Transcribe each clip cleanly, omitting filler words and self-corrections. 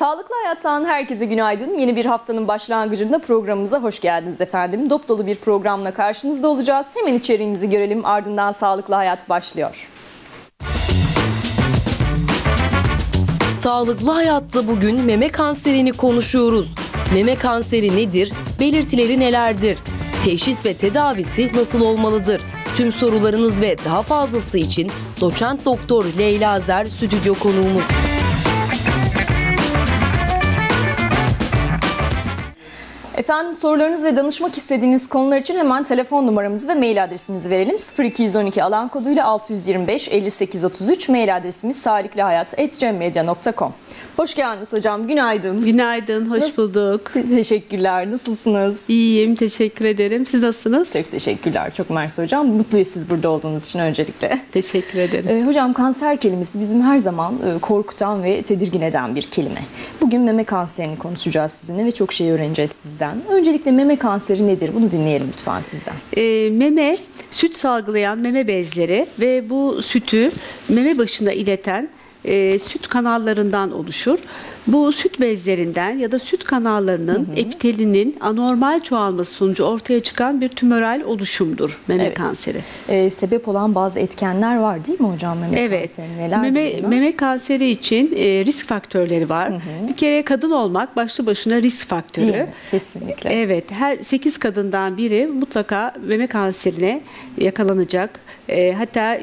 Sağlıklı Hayat'tan herkese günaydın. Yeni bir haftanın başlangıcında programımıza hoş geldiniz efendim. Dop dolu bir programla karşınızda olacağız. Hemen içeriğimizi görelim, ardından Sağlıklı Hayat başlıyor. Sağlıklı Hayat'ta bugün meme kanserini konuşuyoruz. Meme kanseri nedir? Belirtileri nelerdir? Teşhis ve tedavisi nasıl olmalıdır? Tüm sorularınız ve daha fazlası için Doçent Doktor Leyla Zer stüdyo konuğumuz. Efendim, sorularınız ve danışmak istediğiniz konular için hemen telefon numaramızı ve mail adresimizi verelim. 0212 alan koduyla 625 58 33, mail adresimiz saliklihayat@cemmedya.com. Hoş geldiniz hocam, günaydın. Günaydın, hoş bulduk. Teşekkürler, nasılsınız? İyiyim, teşekkür ederim. Siz nasılsınız? Çok teşekkürler, çok mersi hocam. Mutluyuz siz burada olduğunuz için öncelikle. Teşekkür ederim. Hocam, kanser kelimesi bizim her zaman korkutan ve tedirgin eden bir kelime. Bugün meme kanserini konuşacağız sizinle ve çok şey öğreneceğiz sizden. Öncelikle meme kanseri nedir? Bunu dinleyelim lütfen sizden. Meme, süt salgılayan meme bezleri ve bu sütü meme başına ileten süt kanallarından oluşur. Bu süt bezlerinden ya da süt kanallarının epitelinin anormal çoğalması sonucu ortaya çıkan bir tümöral oluşumdur meme kanseri. Sebep olan bazı etkenler var değil mi hocam meme kanseri? Nelerdir meme kanseri için risk faktörleri var. Bir kere kadın olmak başlı başına risk faktörü. Değil mi? Kesinlikle. Evet, her 8 kadından biri mutlaka meme kanserine yakalanacak. Hatta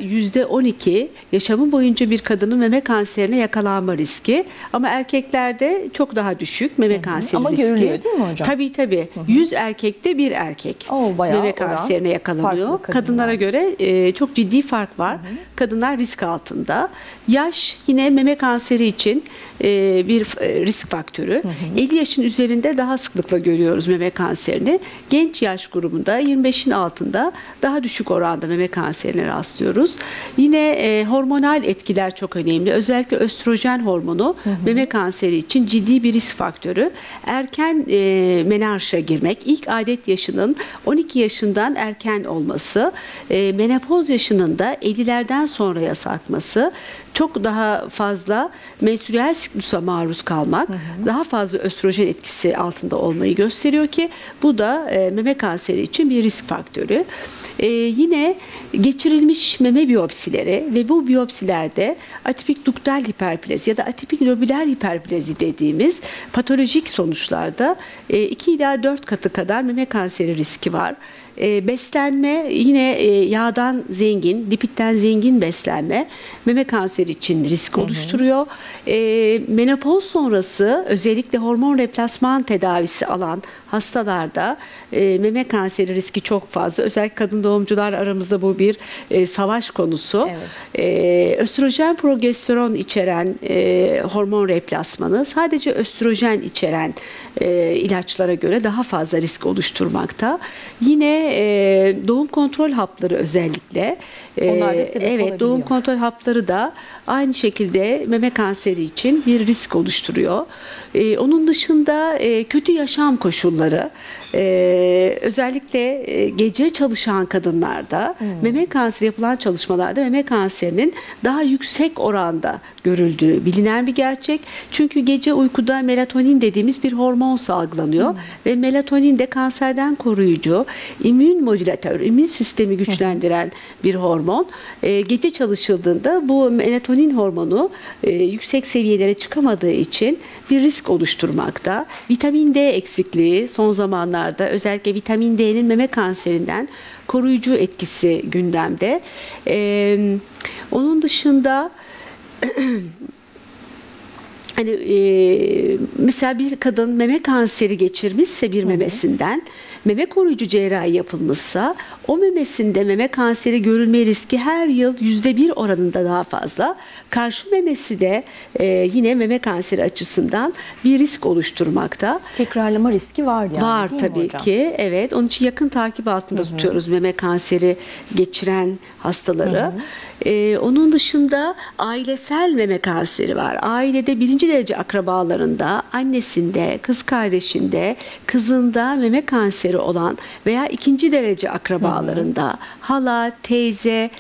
%12 yaşamı boyunca bir kadının meme kanserine yakalanma riski. Ama erkeklerde çok daha düşük meme kanseri Ama riski. görülüyor değil mi hocam? Tabii. 100 erkekte bir erkek meme kanserine yakalanıyor. Kadınlara göre çok ciddi fark var. Kadınlar risk altında. Yaş yine meme kanseri için bir risk faktörü. 50 yaşın üzerinde daha sıklıkla görüyoruz meme kanserini. Genç yaş grubunda 25'in altında daha düşük oranda meme kanserine rastlıyoruz. Yine hormonal etkiler çok önemli. Özellikle östrojen hormonu meme kanseri için ciddi bir risk faktörü. Erken menarşa girmek, ilk adet yaşının 12 yaşından erken olması, menopoz yaşının da 50'lerden sonraya sarkması, çok daha fazla menstrüel siklusa maruz kalmak, daha fazla östrojen etkisi altında olmayı gösteriyor ki bu da meme kanseri için bir risk faktörü. Yine geçirilmiş meme biyopsileri ve bu biyopsilerde atipik duktal hiperplezi ya da atipik lobüler hiperplezi dediğimiz patolojik sonuçlarda 2 ila 4 katı kadar meme kanseri riski var. Beslenme yine yağdan zengin, lipitten zengin beslenme meme kanseri için risk oluşturuyor. Menopoz sonrası özellikle hormon replasman tedavisi alan hastalarda meme kanseri riski çok fazla. Özellikle kadın doğumcular aramızda bu bir savaş konusu. Evet. Östrojen progesteron içeren hormon replasmanı sadece östrojen içeren ilaçlara göre daha fazla risk oluşturmakta. Yine doğum kontrol hapları özellikle. Onlar da sebep olabiliyor. Doğum kontrol hapları da aynı şekilde meme kanseri için bir risk oluşturuyor. Onun dışında kötü yaşam koşulları, özellikle gece çalışan kadınlarda meme kanseri yapılan çalışmalarda meme kanserinin daha yüksek oranda görüldüğü bilinen bir gerçek. Çünkü gece uykuda melatonin dediğimiz bir hormon salgılanıyor ve melatonin de kanserden koruyucu, immün modülatör, immün sistemi güçlendiren bir hormon. Gece çalışıldığında bu melatonin hormonu yüksek seviyelere çıkamadığı için bir risk oluşturmakta. Vitamin D eksikliği son zamanlarda özellikle vitamin D'nin meme kanserinden koruyucu etkisi gündemde. Onun dışında mesela bir kadın meme kanseri geçirmişse bir memesinden meme koruyucu cerrahi yapılmışsa o memesinde meme kanseri görülme riski her yıl %1 oranında daha fazla. Karşı memesi de yine meme kanseri açısından bir risk oluşturmakta. Tekrarlama riski var yani, var değil mi tabii hocam? ki. Evet. Onun için yakın takip altında tutuyoruz meme kanseri geçiren hastaları. Onun dışında ailesel meme kanseri var. Ailede birinci derece akrabalarında, annesinde, kız kardeşinde, kızında meme kanseri olan veya ikinci derece akrabalarında, hala, teyze,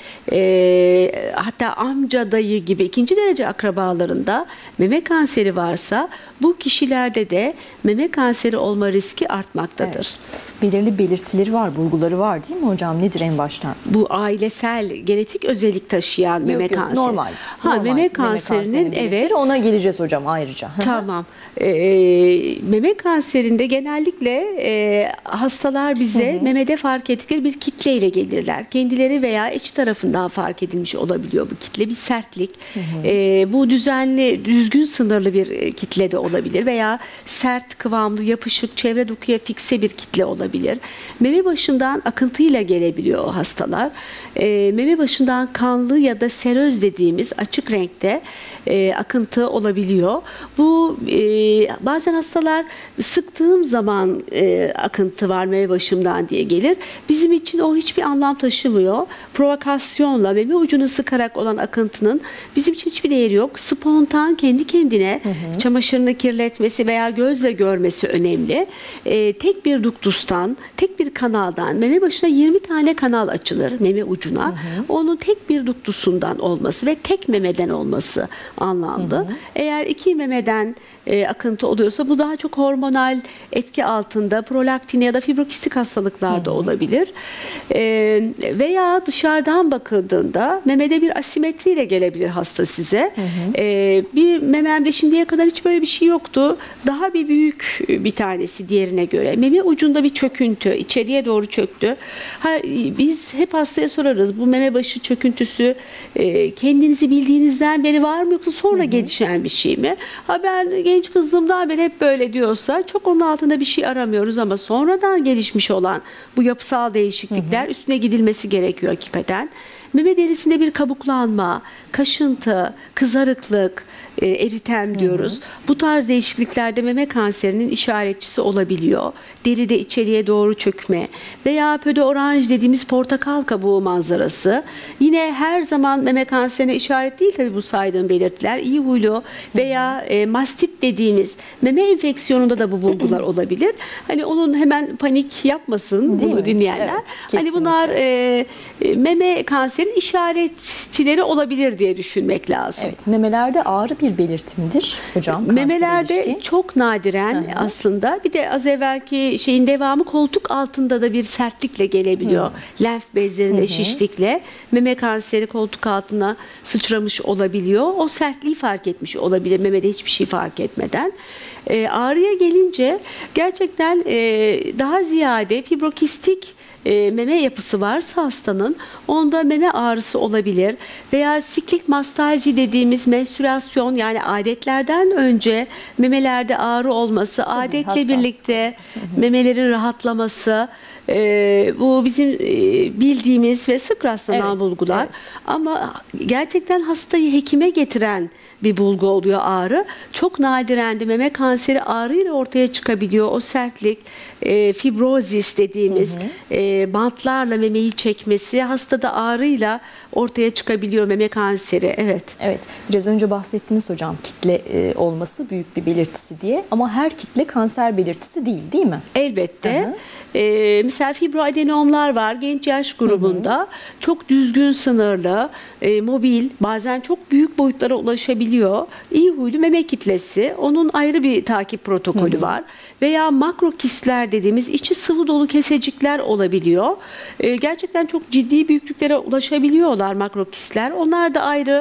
hatta amca, dayı gibi ikinci derece akrabalarında meme kanseri varsa bu kişilerde de meme kanseri olma riski artmaktadır. Evet. Belirli belirtileri var, bulguları var değil mi hocam? Nedir en baştan? Bu ailesel, genetik özellik taşıyan meme kanseri. Normal. Meme kanserinin evet. Ona geleceğiz hocam ayrıca. Tamam. Meme kanserinde genellikle hastalar bize memede fark ettikleri bir kitle ile gelirler. Kendileri veya eşi tarafından fark edilmiş olabiliyor bu kitle. Bir sertlik. Bu düzenli, düzgün sınırlı bir kitle de olabilir veya sert, kıvamlı, yapışık, çevre dokuya fikse bir kitle olabilir. Meme başından akıntıyla gelebiliyor o hastalar. Meme başından kanlı ya da seröz dediğimiz açık renkte akıntı olabiliyor. Bu bazen hastalar sıktığım zaman akıntı var meme başımdan diye gelir. Bizim için o hiçbir anlam taşımıyor. Provokasyonla meme ucunu sıkarak olan akıntının bizim için hiçbir değeri yok. Spontan kendi kendine çamaşırını kirletmesi veya gözle görmesi önemli. Tek bir duktustan, tek bir kanaldan meme başına 20 tane kanal açılır meme ucuna. Onun tek bir duktusundan olması ve tek memeden olması anlamlı. Eğer iki memeden akıntı oluyorsa bu daha çok hormonal etki altında prolaktin ya da fibrokistik hastalıklarda olabilir. Veya dışarıdan bakıldığında memede bir asimetriyle gelebilir hasta size. Bir mememde şimdiye kadar hiç böyle bir şey yoktu. Daha bir büyük bir tanesi diğerine göre. Meme ucunda bir çöküntü, içeriye doğru çöktü. Biz hep hastaya sorarız. Bu meme başı çöküntüsü kendinizi bildiğinizden beri var mı yoksa sonra gelişen bir şey mi? Ben genç kızlığımdan beri hep böyle diyorsa çok onun altında bir şey aramıyoruz ama sonradan gelişmiş olan bu yapısal değişiklikler üstüne gidilmesi gerekiyor hakikaten. Meme derisinde bir kabuklanma, kaşıntı, kızarıklık, eritem diyoruz. Bu tarz değişikliklerde meme kanserinin işaretçisi olabiliyor. Deride içeriye doğru çökme veya pöde oranj dediğimiz portakal kabuğu manzarası. Yine her zaman meme kanserine işaret değil tabii bu saydığım belirtiler. İyi huylu veya mastit dediğimiz meme enfeksiyonunda da bu bulgular olabilir. Hani onun hemen panik yapmasın bunu dinleyenler. Evet, hani bunlar meme kanserinin işaretçileri olabilir diye düşünmek lazım. Evet, memelerde ağrı bir belirti midir hocam? Memelerde çok nadiren aslında. Bir de az evvelki şeyin devamı koltuk altında da bir sertlikle gelebiliyor. Lenf bezlerinde şişlikle meme kanseri koltuk altına sıçramış olabiliyor. O sertliği fark etmiş olabilir memede hiçbir şey fark etmeden. Ağrıya gelince gerçekten daha ziyade fibrokistik meme yapısı varsa hastanın onda meme ağrısı olabilir veya siklik mastalji dediğimiz menstrüasyon yani adetlerden önce memelerde ağrı olması, adetle birlikte memelerin rahatlaması bu bizim bildiğimiz ve sık rastlanan bulgular ama gerçekten hastayı hekime getiren bir bulgu oluyor ağrı. Çok nadiren de meme kanseri ağrıyla ortaya çıkabiliyor. O sertlik, fibrozis dediğimiz bantlarla memeyi çekmesi hastada ağrıyla ortaya çıkabiliyor meme kanseri. Evet. Biraz önce bahsettiniz hocam kitle olması büyük bir belirtisi diye ama her kitle kanser belirtisi değil mi? Elbette. Mesela fibroadenomlar var genç yaş grubunda çok düzgün sınırlı, mobil bazen çok büyük boyutlara ulaşabiliyor. İyi huylu meme kitlesi onun ayrı bir takip protokolü var. Veya makrokistler dediğimiz içi sıvı dolu kesecikler olabiliyor. Gerçekten çok ciddi büyüklüklere ulaşabiliyorlar makrokistler. Onlar da ayrı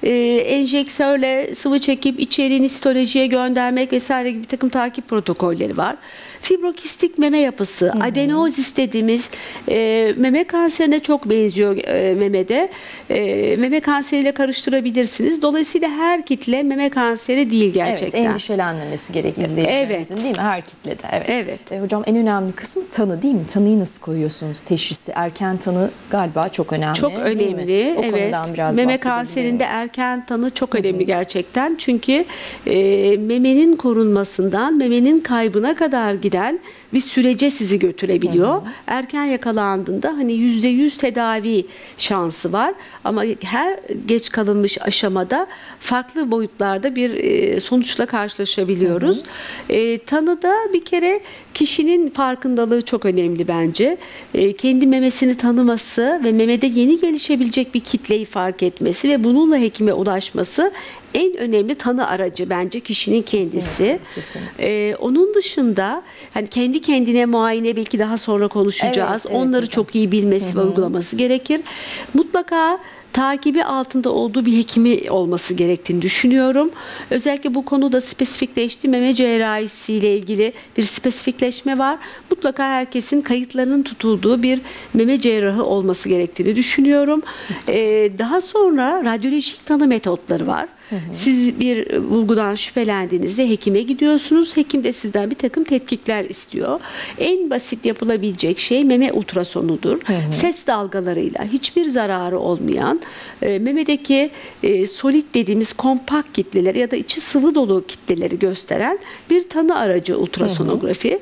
enjektörle sıvı çekip içeriğini histolojiye göndermek vesaire gibi bir takım takip protokolleri var. Fibrokistik meme yapısı, adenozis dediğimiz meme kanserine çok benziyor memede. Meme kanseriyle karıştırabilirsiniz. Dolayısıyla her kitle meme kanseri değil gerçekten. Evet, endişelenmemesi olması gerek izleyicilerimizin, değil mi? Her kitlede. Evet. Hocam en önemli kısmı tanı, değil mi? Tanıyı nasıl koyuyorsunuz teşhisi? Erken tanı galiba çok önemli. Çok önemli. O konudan biraz meme kanserinde erken tanı çok önemli gerçekten. Çünkü memenin korunmasından memenin kaybına kadar giden bir sürece sizi götürebiliyor. Erken yakalandığında hani %100 tedavi şansı var. Ama her geç kalınmış aşamada farklı boyutlarda bir sonuçla karşılaşabiliyoruz. Tanıda bir kere kişinin farkındalığı çok önemli bence. Kendi memesini tanıması ve memede yeni gelişebilecek bir kitleyi fark etmesi ve bununla hekime ulaşması en önemli tanı aracı bence kişinin kendisi. Kesinlikle. Onun dışında hani kendi kendine muayene belki daha sonra konuşacağız. Onları hocam. çok iyi bilmesi ve uygulaması gerekir. Mutlaka takibi altında olduğu bir hekimi olması gerektiğini düşünüyorum. Özellikle bu konuda spesifikleşti. Meme cerrahisi ile ilgili bir spesifikleşme var. Mutlaka herkesin kayıtlarının tutulduğu bir meme cerrahı olması gerektiğini düşünüyorum. Daha sonra radyolojik tanı metotları var. Siz bir bulgudan şüphelendiğinizde hekime gidiyorsunuz. Hekim de sizden bir takım tetkikler istiyor. En basit yapılabilecek şey meme ultrasonudur. Ses dalgalarıyla hiçbir zararı olmayan memedeki solit dediğimiz kompakt kitleleri ya da içi sıvı dolu kitleleri gösteren bir tanı aracı ultrasonografi.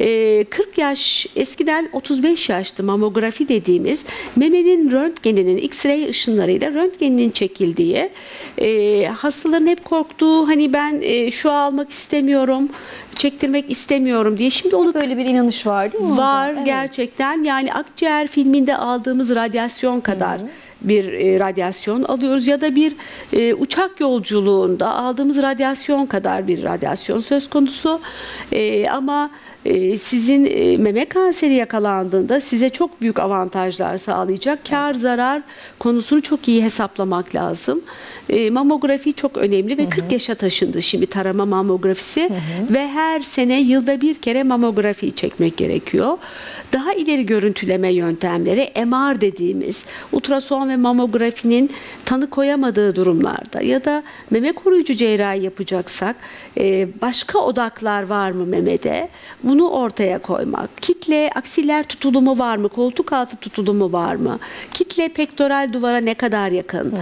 40 yaş eskiden 35 yaşlı mamografi dediğimiz memenin röntgeninin X-ray ışınlarıyla röntgeninin çekildiği hastaların hep korktuğu hani ben şu almak istemiyorum, çektirmek istemiyorum diye. Şimdi onu böyle bir inanış var değil mi hocam? Var gerçekten. Yani akciğer filminde aldığımız radyasyon kadar bir radyasyon alıyoruz ya da bir uçak yolculuğunda aldığımız radyasyon kadar bir radyasyon söz konusu. Ama sizin meme kanseri yakalandığında size çok büyük avantajlar sağlayacak. Kar zarar konusunu çok iyi hesaplamak lazım. Mamografi çok önemli ve 40 yaşa taşındı şimdi tarama mamografisi ve her sene yılda bir kere mamografi çekmek gerekiyor. Daha ileri görüntüleme yöntemleri MR dediğimiz ultrason ve mamografinin tanı koyamadığı durumlarda ya da meme koruyucu cerrahi yapacaksak başka odaklar var mı memede? Bunu ortaya koymak. Kitle aksiller tutulumu var mı? Koltuk altı tutulumu var mı? Kitle pektoral duvara ne kadar yakın?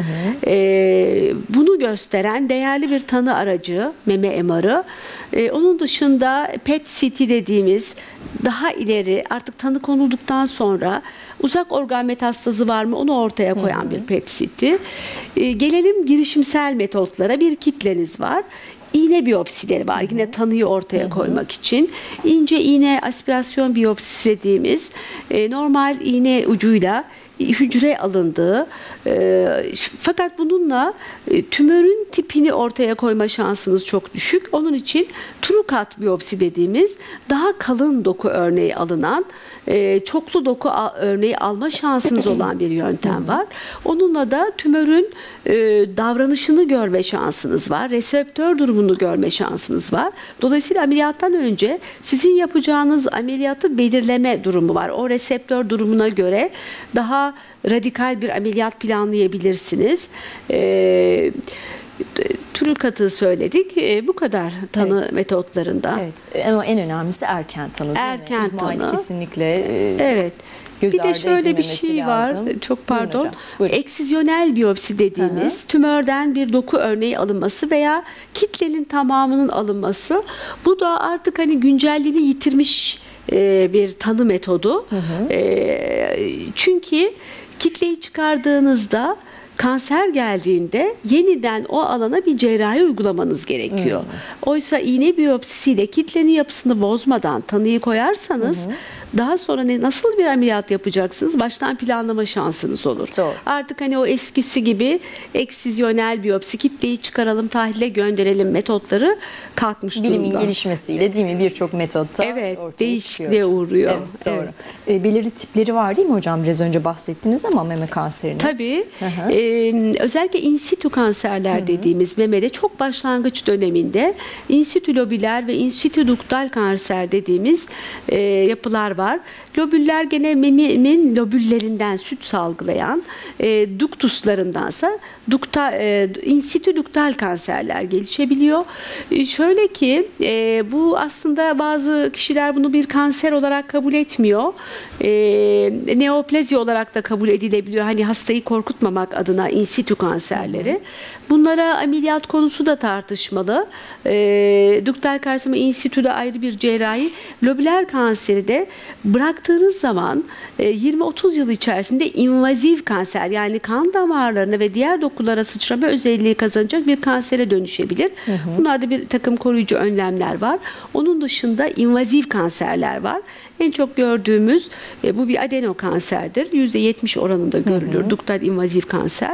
Bunu gösteren değerli bir tanı aracı meme MR'ı. Onun dışında PET-CT dediğimiz daha ileri artık tanı konulduktan sonra uzak organ metastazı var mı onu ortaya koyan bir PET-CT. Gelelim girişimsel metotlara. Bir kitleniz var. İğne biyopsileri var. Yine tanıyı ortaya koymak için. İnce iğne aspirasyon biyopsisi dediğimiz normal iğne ucuyla hücre alındığı fakat bununla tümörün tipini ortaya koyma şansınız çok düşük. Onun için trukat biyopsi dediğimiz daha kalın doku örneği alınan çoklu doku örneği alma şansınız olan bir yöntem var. Onunla da tümörün davranışını görme şansınız var. Reseptör durumunu görme şansınız var. Dolayısıyla ameliyattan önce sizin yapacağınız ameliyatı belirleme durumu var. O reseptör durumuna göre daha radikal bir ameliyat planlayabilirsiniz. Trukatı söyledik. Bu kadar tanı metotlarında. Evet. Ama en önemlisi erken tanı. Erken tanı. Kesinlikle. Evet. Bir de şöyle bir şey var. Çok pardon. Eksizyonel biyopsi dediğimiz tümörden bir doku örneği alınması veya kitlenin tamamının alınması. Bu da artık hani güncelliğini yitirmiş bir tanı metodu. Çünkü kitleyi çıkardığınızda kanser geldiğinde yeniden o alana bir cerrahi uygulamanız gerekiyor. Oysa iğne biyopsisiyle kitlenin yapısını bozmadan tanıyı koyarsanız daha sonra nasıl bir ameliyat yapacaksınız? Baştan planlama şansınız olur. Doğru. Artık hani o eskisi gibi eksizyonel biyopsi, kitleyi çıkaralım, tahlile gönderelim metotları kalkmış durumda. Bilimin gelişmesiyle değil mi birçok metotta değişikliğe uğruyor. Evet, doğru. Belirli tipleri var değil mi hocam? Biraz önce bahsettiniz ama meme kanserinin. Tabii. Özellikle in situ kanserler dediğimiz memede çok başlangıç döneminde in situ lobüler ve in situ duktal kanser dediğimiz yapılar var. Lobüller gene memenin lobüllerinden süt salgılayan, duktuslarındansa insitü duktal kanserler gelişebiliyor. Şöyle ki bu aslında bazı kişiler bunu bir kanser olarak kabul etmiyor. Neoplazi olarak da kabul edilebiliyor. Hani hastayı korkutmamak adına insitü kanserleri. Bunlara ameliyat konusu da tartışmalı. Duktal karsinoma insitü de ayrı bir cerrahi. Lobüler kanseri de bıraktığınız zaman 20-30 yıl içerisinde invaziv kanser, yani kan damarlarına ve diğer dokulara sıçrama özelliği kazanacak bir kansere dönüşebilir. Bunlarda bir takım koruyucu önlemler var. Onun dışında invaziv kanserler var. En çok gördüğümüz bu bir adenokanserdir. %70 oranında görülür duktal invaziv kanser.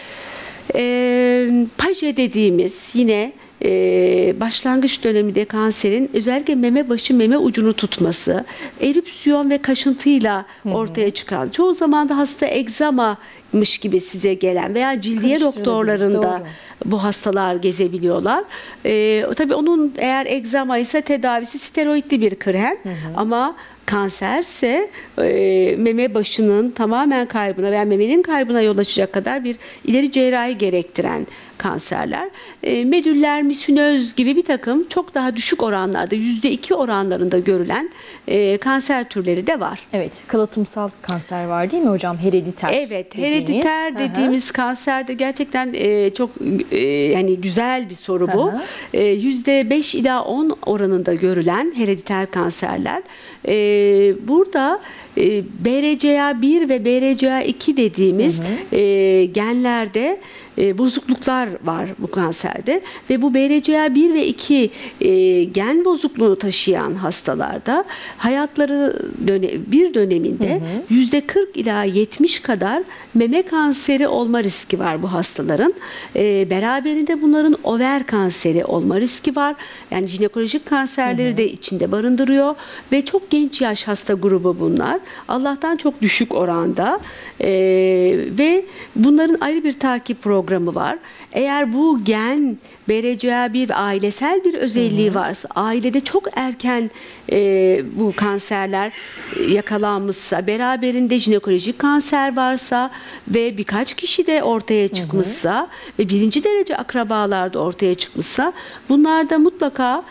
Paje dediğimiz yine başlangıç döneminde kanserin özellikle meme başı, meme ucunu tutması, erupsiyon ve kaşıntıyla ortaya çıkan, çoğu zaman da hasta egzamamış gibi size gelen veya cildiye doktorlarında bu hastalar gezebiliyorlar. Tabii onun eğer egzama ise tedavisi steroidli bir krem, ama kanserse meme başının tamamen kaybına veya memenin kaybına yol açacak kadar bir ileri cerrahi gerektiren kanserler. Medüller misünöz gibi bir takım çok daha düşük oranlarda, %2 oranlarında görülen kanser türleri de var. Evet, kalıtımsal kanser var değil mi hocam? Herediter. Evet, herediter dediğimiz kanser de gerçekten çok yani güzel bir soru bu. %5 ila 10 oranında görülen herediter kanserler. Burada BRCA1 ve BRCA2 dediğimiz genlerde bozukluklar var bu kanserde ve bu BRCA1 ve 2 gen bozukluğunu taşıyan hastalarda hayatları bir döneminde %40 ila 70 kadar meme kanseri olma riski var bu hastaların. Beraberinde bunların over kanseri olma riski var. Yani jinekolojik kanserleri de içinde barındırıyor ve çok genç yaş hasta grubu bunlar. Allah'tan çok düşük oranda ve bunların ayrı bir takip programı var. Eğer bu gen BRCA1 ailesel bir özelliği varsa, ailede çok erken bu kanserler yakalanmışsa, beraberinde jinekolojik kanser varsa ve birkaç kişi de ortaya çıkmışsa ve birinci derece akrabalarda ortaya çıkmışsa, bunlarda mutlaka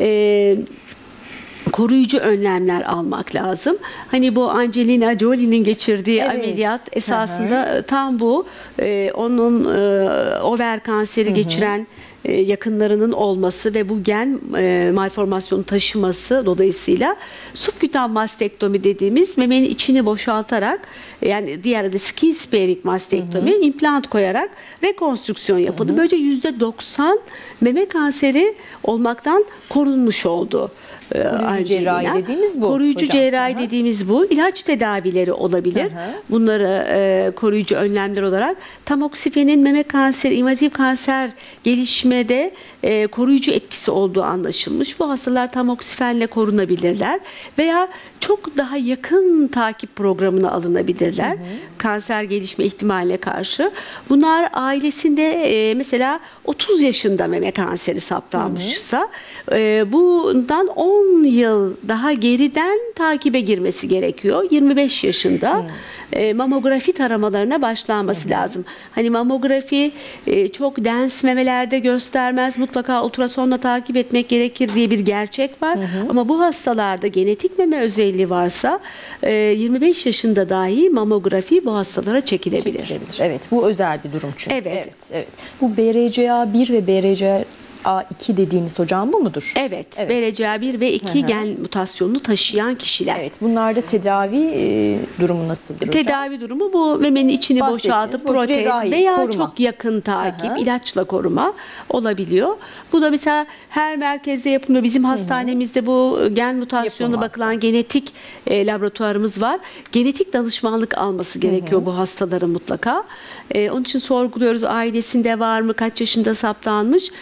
koruyucu önlemler almak lazım. Hani bu Angelina Jolie'nin geçirdiği ameliyat esasında tam bu. Onun over kanseri geçiren yakınlarının olması ve bu gen malformasyonu taşıması dolayısıyla subkütan mastektomi dediğimiz memenin içini boşaltarak, yani diğer adı skin sparing mastektomi, implant koyarak rekonstrüksiyon yapıldı. Böylece %90 meme kanseri olmaktan korunmuş oldu. Koruyucu cerrahi dediğimiz bu. Koruyucu cerrahi dediğimiz bu. İlaç tedavileri olabilir. Bunları koruyucu önlemler olarak tamoksifenin meme kanseri, invaziv kanser gelişmede koruyucu etkisi olduğu anlaşılmış. Bu hastalar tamoksifenle korunabilirler veya çok daha yakın takip programına alınabilirler. Kanser gelişme ihtimaline karşı. Bunlar ailesinde mesela 30 yaşında meme kanseri saptanmışsa bundan 10 yıl daha geriden takibe girmesi gerekiyor. 25 yaşında mamografi taramalarına başlanması lazım. Hani mamografi çok dens memelerde göstermez. Mutlaka ultrasonla takip etmek gerekir diye bir gerçek var. Ama bu hastalarda genetik meme özelliği varsa 25 yaşında dahi mamografi bu hastalara çekilebilir. Evet, bu özel bir durum çünkü. Evet. Bu BRCA1 ve BRCA2 dediğiniz hocam bu mudur? Evet. BRCA1 ve 2 gen mutasyonunu taşıyan kişiler. Evet. Bunlarda tedavi durumu nasıldır hocam? Tedavi durumu bu memenin içini boşaltıp protez veya koruma, çok yakın takip, ilaçla koruma olabiliyor. Bu da mesela her merkezde yapılıyor. Bizim hastanemizde bu gen mutasyonuna bakılan genetik laboratuvarımız var. Genetik danışmanlık alması gerekiyor bu hastaların mutlaka. Onun için sorguluyoruz, ailesinde var mı, kaç yaşında saptanmış.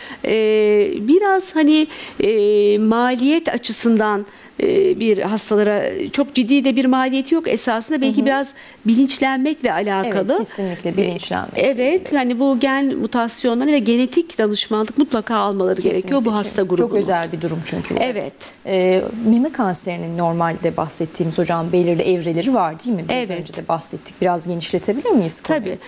biraz hani maliyet açısından bir hastalara çok ciddi de bir maliyeti yok esasında. Belki biraz bilinçlenmekle alakalı. Evet, kesinlikle bilinçlenmek. Evet, hani bu gen mutasyonları ve genetik danışmanlık mutlaka almaları Kesinlikle gerekiyor bu hasta grubunun. Çok özel bir durum çünkü. Evet. Meme kanserinin normalde bahsettiğimiz hocam belirli evreleri var değil mi? Biraz Evet. önce de bahsettik. Biraz genişletebilir miyiz konuyu? Tabii.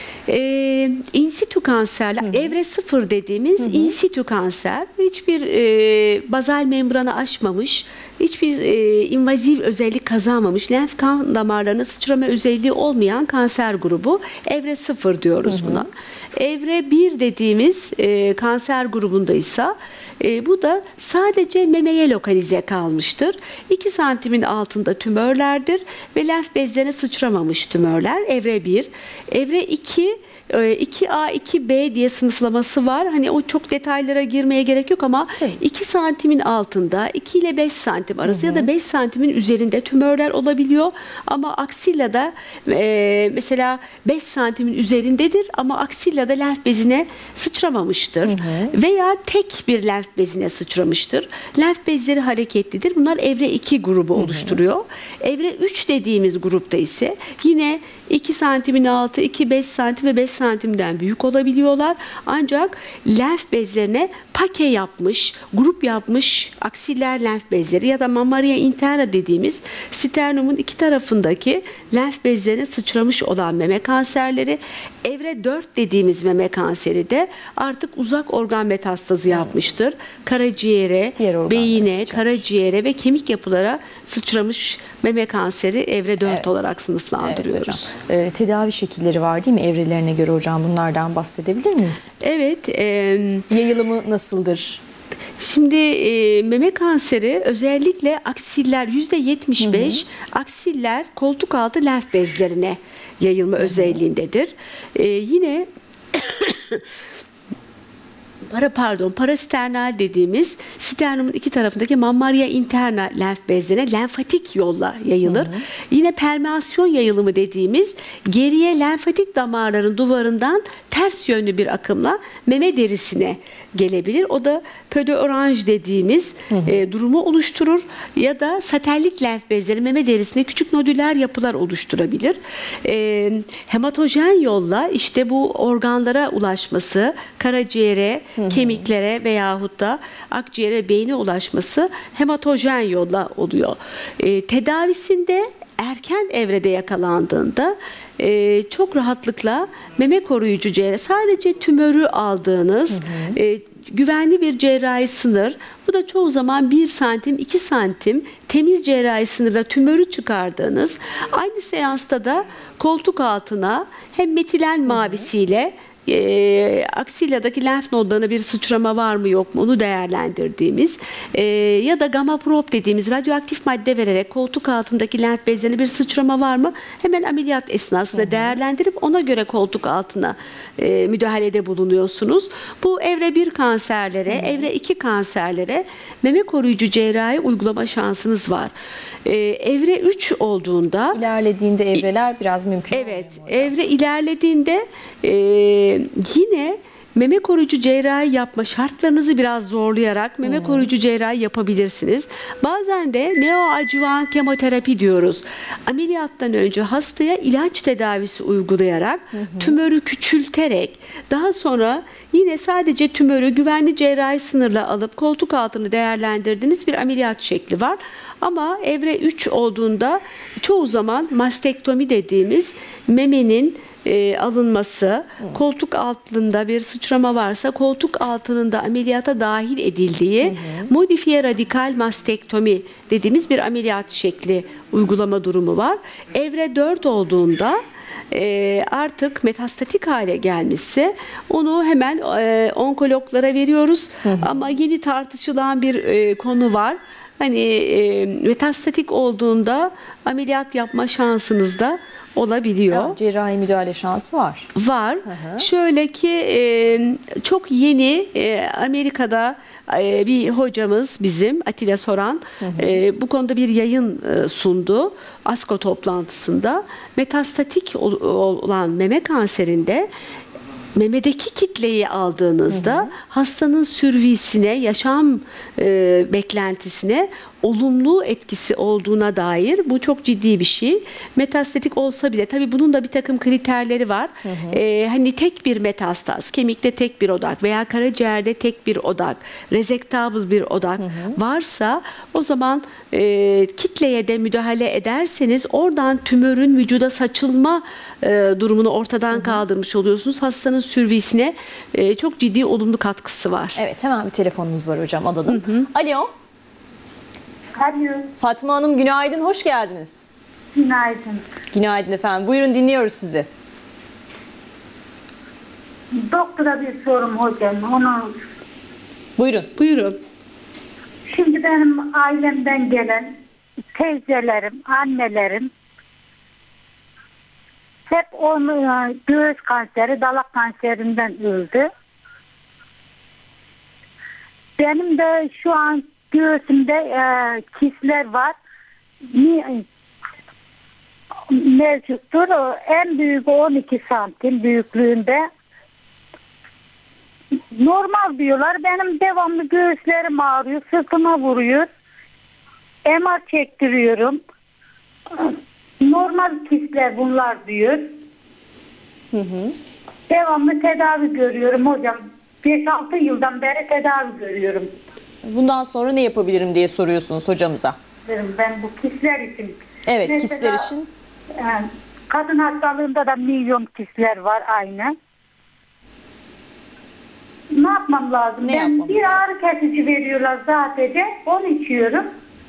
In situ kanserler, evre 0 dediğimiz in situ kanser, hiçbir bazal membranı aşmamış, hiçbir invaziv özellik kazanmamış, lenf kan damarlarına sıçrama özelliği olmayan kanser grubu evre 0 diyoruz buna. Evre 1 dediğimiz kanser grubundaysa bu da sadece memeye lokalize kalmıştır. 2 santimin altında tümörlerdir ve lenf bezlerine sıçramamış tümörler. Evre 1. Evre 2 2A, 2B diye sınıflaması var. Hani o çok detaylara girmeye gerek yok ama 2 santimin altında 2 ile 5 santim arası ya da 5 santimin üzerinde tümörler olabiliyor. Ama aksillada mesela 5 santimin üzerindedir ama aksillada lenf bezine sıçramamıştır. Veya tek bir lenf bezine sıçramıştır. Lenf bezleri hareketlidir. Bunlar evre 2 grubu oluşturuyor. Evre 3 dediğimiz grupta ise yine 2 santimin altı, 2-5 santim ve 5 santimden büyük olabiliyorlar. Ancak lenf bezlerine pake yapmış, grup yapmış aksiller lenf bezleri ya da mammaria interna dediğimiz sternumun iki tarafındaki lenf bezlerine sıçramış olan meme kanserleri. Evre 4 dediğimiz meme kanseri de artık uzak organ metastazı yapmıştır. Karaciğere, beyine, karaciğere ve kemik yapılara sıçramış meme kanseri evre 4 olarak sınıflandırıyoruz. Evet, tedavi şekilleri var değil mi evrelerine göre hocam? Bunlardan bahsedebilir miyiz? Evet. Yayılımı nasıldır? Şimdi meme kanseri özellikle aksiller %75 aksiller koltuk altı lenf bezlerine yayılma özelliğindedir. Yine parasternal dediğimiz sternumun iki tarafındaki mammaria interna lenf bezlerine lenfatik yolla yayılır. Yine permeasyon yayılımı dediğimiz geriye lenfatik damarların duvarından ters yönlü bir akımla meme derisine gelebilir. O da pödöoranj dediğimiz durumu oluşturur ya da satellit lenf bezleri meme derisine küçük nodüler yapılar oluşturabilir. Hematojen yolla işte bu organlara ulaşması, karaciğere, kemiklere veyahut da akciğere, beyne ulaşması hematojen yolla oluyor. Tedavisinde erken evrede yakalandığında çok rahatlıkla meme koruyucu cerrahi, sadece tümörü aldığınız güvenli bir cerrahi sınır, bu da çoğu zaman 1 santim 2 santim temiz cerrahi sınırda tümörü çıkardığınız, aynı seansta da koltuk altına hem metilen mavisiyle aksilladaki lenf nodlarına bir sıçrama var mı yok mu onu değerlendirdiğimiz ya da gamma prop dediğimiz radyoaktif madde vererek koltuk altındaki lenf bezlerine bir sıçrama var mı hemen ameliyat esnasında değerlendirip ona göre koltuk altına müdahalede bulunuyorsunuz. Bu evre 1 kanserlere, evre 2 kanserlere meme koruyucu cerrahi uygulama şansınız var. Evre 3 olduğunda ilerlediğinde evreler biraz mümkün. Evet, evre ilerlediğinde yine meme koruyucu cerrahi yapma şartlarınızı biraz zorlayarak meme koruyucu cerrahi yapabilirsiniz. Bazen de neoadjuvant kemoterapi diyoruz. Ameliyattan önce hastaya ilaç tedavisi uygulayarak tümörü küçülterek daha sonra yine sadece tümörü güvenli cerrahi sınırla alıp koltuk altını değerlendirdiğiniz bir ameliyat şekli var. Ama evre 3 olduğunda çoğu zaman mastektomi dediğimiz memenin alınması, koltuk altında bir sıçrama varsa koltuk altının da ameliyata dahil edildiği modifiye radikal mastektomi dediğimiz bir ameliyat şekli uygulama durumu var. Evre 4 olduğunda artık metastatik hale gelmişse onu hemen onkologlara veriyoruz. Ama yeni tartışılan bir konu var. Hani metastatik olduğunda ameliyat yapma şansınız da olabiliyor. Evet, cerrahi müdahale şansı var. Var. Şöyle ki çok yeni Amerika'da bir hocamız bizim Atilla Soran bu konuda bir yayın sundu ASCO toplantısında. Metastatik olan meme kanserinde memedeki kitleyi aldığınızda hastanın sürvisine, yaşam beklentisine olumlu etkisi olduğuna dair bu çok ciddi bir şey. Metastatik olsa bile tabii bunun da bir takım kriterleri var. Hani tek bir metastaz, kemikte tek bir odak veya karaciğerde tek bir odak, resectable bir odak varsa o zaman kitleye de müdahale ederseniz oradan tümörün vücuda saçılma durumunu ortadan kaldırmış oluyorsunuz. Hastanın sürvisine çok ciddi olumlu katkısı var. Evet, hemen bir telefonumuz var hocam, alalım. Alo. Alo. Fatma Hanım günaydın, hoş geldiniz. Günaydın. Günaydın efendim, buyurun dinliyoruz sizi. Doktora bir sorum hocam. Onu Buyurun. Buyurun. şimdi benim ailemden gelen teyzelerim, annelerim hep onu göğüs kanseri, dalak kanserinden öldü. Benim de şu an göğsümde kistler var. Mevcuttur. En büyük 12 santim büyüklüğünde. Normal diyorlar. Benim devamlı göğüslerim ağrıyor. Sırtıma vuruyor. MR çektiriyorum. Normal kistler bunlar diyor. Devamlı tedavi görüyorum hocam. 5-6 yıldan beri tedavi görüyorum. Bundan sonra ne yapabilirim diye soruyorsunuz hocamıza. Ben bu kistler için. Evet, Mesela, kistler için. Kadın hastalığında da milyon kistler var aynı. Ne yapmam lazım? Ne Ben yapmamız bir ağrı kesici veriyorlar sadece. Onu içiyorum.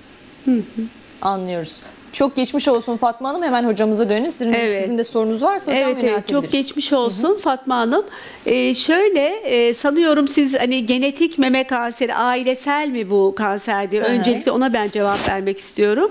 Anlıyoruz. Çok geçmiş olsun Fatma Hanım. Hemen hocamıza dönelim. Sizin de sorunuz varsa hocam yöneltebiliriz. Çok geçmiş olsun Fatma Hanım. Sanıyorum siz hani genetik meme kanseri, ailesel mi bu kanser diye. Öncelikle ona ben cevap vermek istiyorum.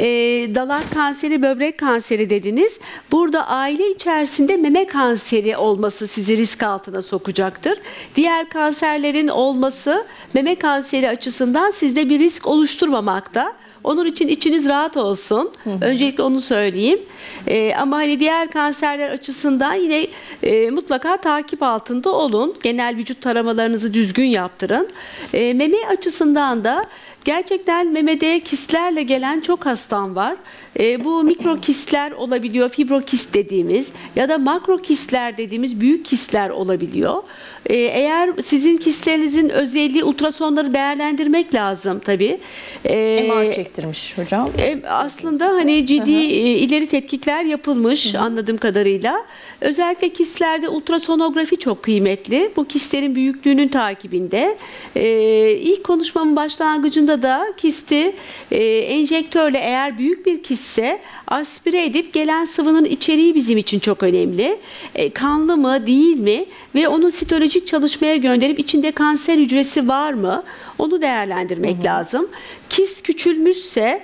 Dalak kanseri, böbrek kanseri dediniz. Burada aile içerisinde meme kanseri olması sizi risk altına sokacaktır. Diğer kanserlerin olması meme kanseri açısından sizde bir risk oluşturmamakta. Onun için içiniz rahat olsun. Öncelikle onu söyleyeyim. Ama hani diğer kanserler açısından yine mutlaka takip altında olun. Genel vücut taramalarınızı düzgün yaptırın. Meme açısından da gerçekten memede kistlerle gelen çok hastam var. Bu mikrokistler olabiliyor, fibrokist dediğimiz ya da makrokistler dediğimiz büyük kistler olabiliyor. Eğer sizin kistlerinizin özelliği, ultrasonları değerlendirmek lazım tabii. MR çektirmiş hocam. Aslında hani ciddi ileri tetkikler yapılmış anladığım kadarıyla. Özellikle kistlerde ultrasonografi çok kıymetli. Bu kistlerin büyüklüğünün takibinde. İlk konuşmamın başlangıcında da kisti enjektörle, eğer büyük bir kistse aspire edip gelen sıvının içeriği bizim için çok önemli. Kanlı mı değil mi ve onu sitolojik çalışmaya gönderip içinde kanser hücresi var mı onu değerlendirmek lazım. Kist küçülmüşse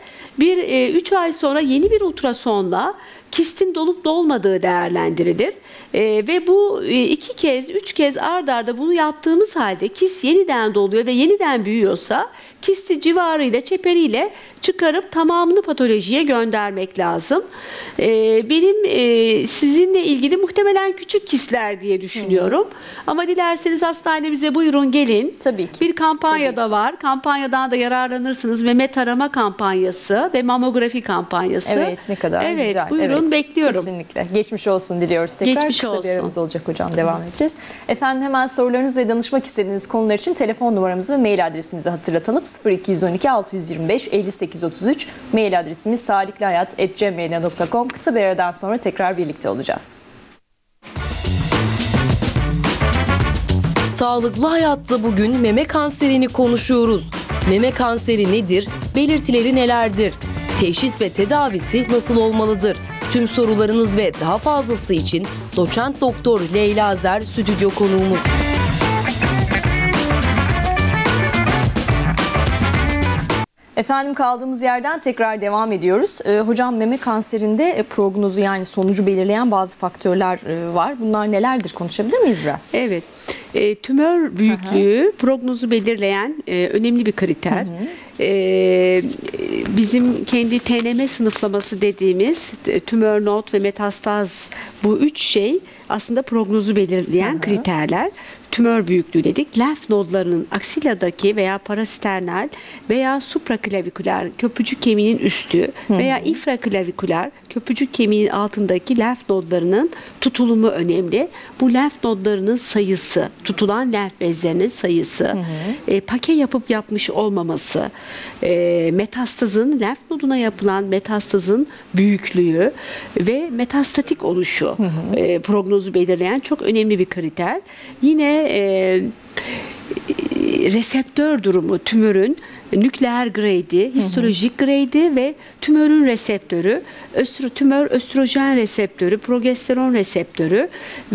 3 ay sonra yeni bir ultrasonla kistin dolup dolmadığı değerlendirilir. Ve bu 2 kez 3 kez ard arda bunu yaptığımız halde kist yeniden doluyor ve yeniden büyüyorsa kisti civarıyla, çeperiyle çıkarıp tamamını patolojiye göndermek lazım. Benim sizinle ilgili muhtemelen küçük kistler diye düşünüyorum. Ama dilerseniz hastanemize buyurun gelin. Tabii ki. Bir kampanya da var. Kampanyadan da yararlanırsınız. Meme tarama kampanyası ve mamografi kampanyası. Evet, ne kadar güzel. Buyurun, bekliyorum. Kesinlikle. Geçmiş olsun diliyoruz tekrar. Geçmiş Kısa olsun. bir aramız olacak hocam. Devam edeceğiz. Efendim hemen sorularınız ve danışmak istediğiniz konular için telefon numaramızı ve mail adresimizi hatırlatalım. 0212 625 58 33. Mail adresimiz saliklihayat@gmail.com. Kısa bir aradan sonra tekrar birlikte olacağız. Sağlıklı Hayat'ta bugün meme kanserini konuşuyoruz. Meme kanseri nedir? Belirtileri nelerdir? Teşhis ve tedavisi nasıl olmalıdır? Tüm sorularınız ve daha fazlası için Doçent Doktor Leyla Azer stüdyo konuğumuz. Efendim kaldığımız yerden tekrar devam ediyoruz. Hocam meme kanserinde prognozu yani sonucu belirleyen bazı faktörler var. Bunlar nelerdir? Konuşabilir miyiz biraz? Evet. Tümör büyüklüğü prognozu belirleyen önemli bir kriter. Bizim kendi TNM sınıflaması dediğimiz tümör, nod ve metastaz, bu üç şey aslında prognozu belirleyen kriterler. Tümör büyüklüğü dedik. Lenf nodlarının aksiladaki veya parasternal veya supraklaviküler köprücük kemiğinin üstü veya infraklaviküler köprücük kemiğinin altındaki lenf nodlarının tutulumu önemli. Bu lenf nodlarının sayısı, tutulan lenf bezlerinin sayısı, pake yapıp yapmış olmaması, metastazın, lenf noduna yapılan metastazın büyüklüğü ve metastatik oluşu prognozu belirleyen çok önemli bir kriter. Yine reseptör durumu, tümörün nükleer grade, histolojik grade ve tümörün reseptörü, tümör östrojen reseptörü, progesteron reseptörü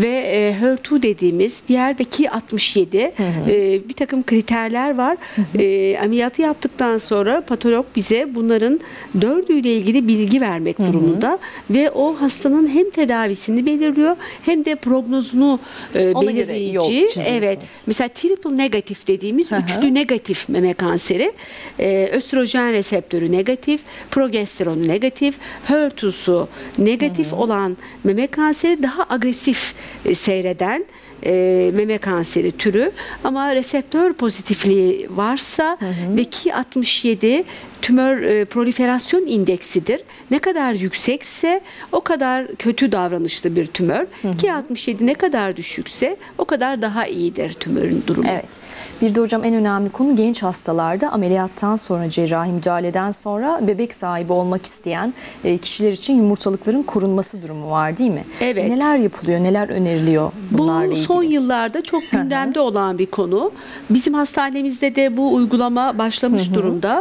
ve HER2 dediğimiz diğer ve Ki67 bir takım kriterler var. Ameliyatı yaptıktan sonra patolog bize bunların dördüyle ilgili bilgi vermek durumunda ve o hastanın hem tedavisini belirliyor hem de prognozunu belirleyici. Evet. Mesela triple negatif dediğimiz üçlü negatif meme kanseri. Östrojen reseptörü negatif, progesteronu negatif, HER2'su negatif olan meme kanseri daha agresif seyreden meme kanseri türü, ama reseptör pozitifliği varsa ve Ki67 tümör proliferasyon indeksidir. Ne kadar yüksekse o kadar kötü davranışlı bir tümör. Ki67 ne kadar düşükse o kadar daha iyidir tümörün durumu. Evet. Bir de hocam en önemli konu genç hastalarda ameliyattan sonra, cerrahi müdahaleden sonra bebek sahibi olmak isteyen kişiler için yumurtalıkların korunması durumu var değil mi? Evet. Neler yapılıyor, neler öneriliyor bunlarla ilgili? Bu son yıllarda çok gündemde olan bir konu. Bizim hastanemizde de bu uygulama başlamış durumda.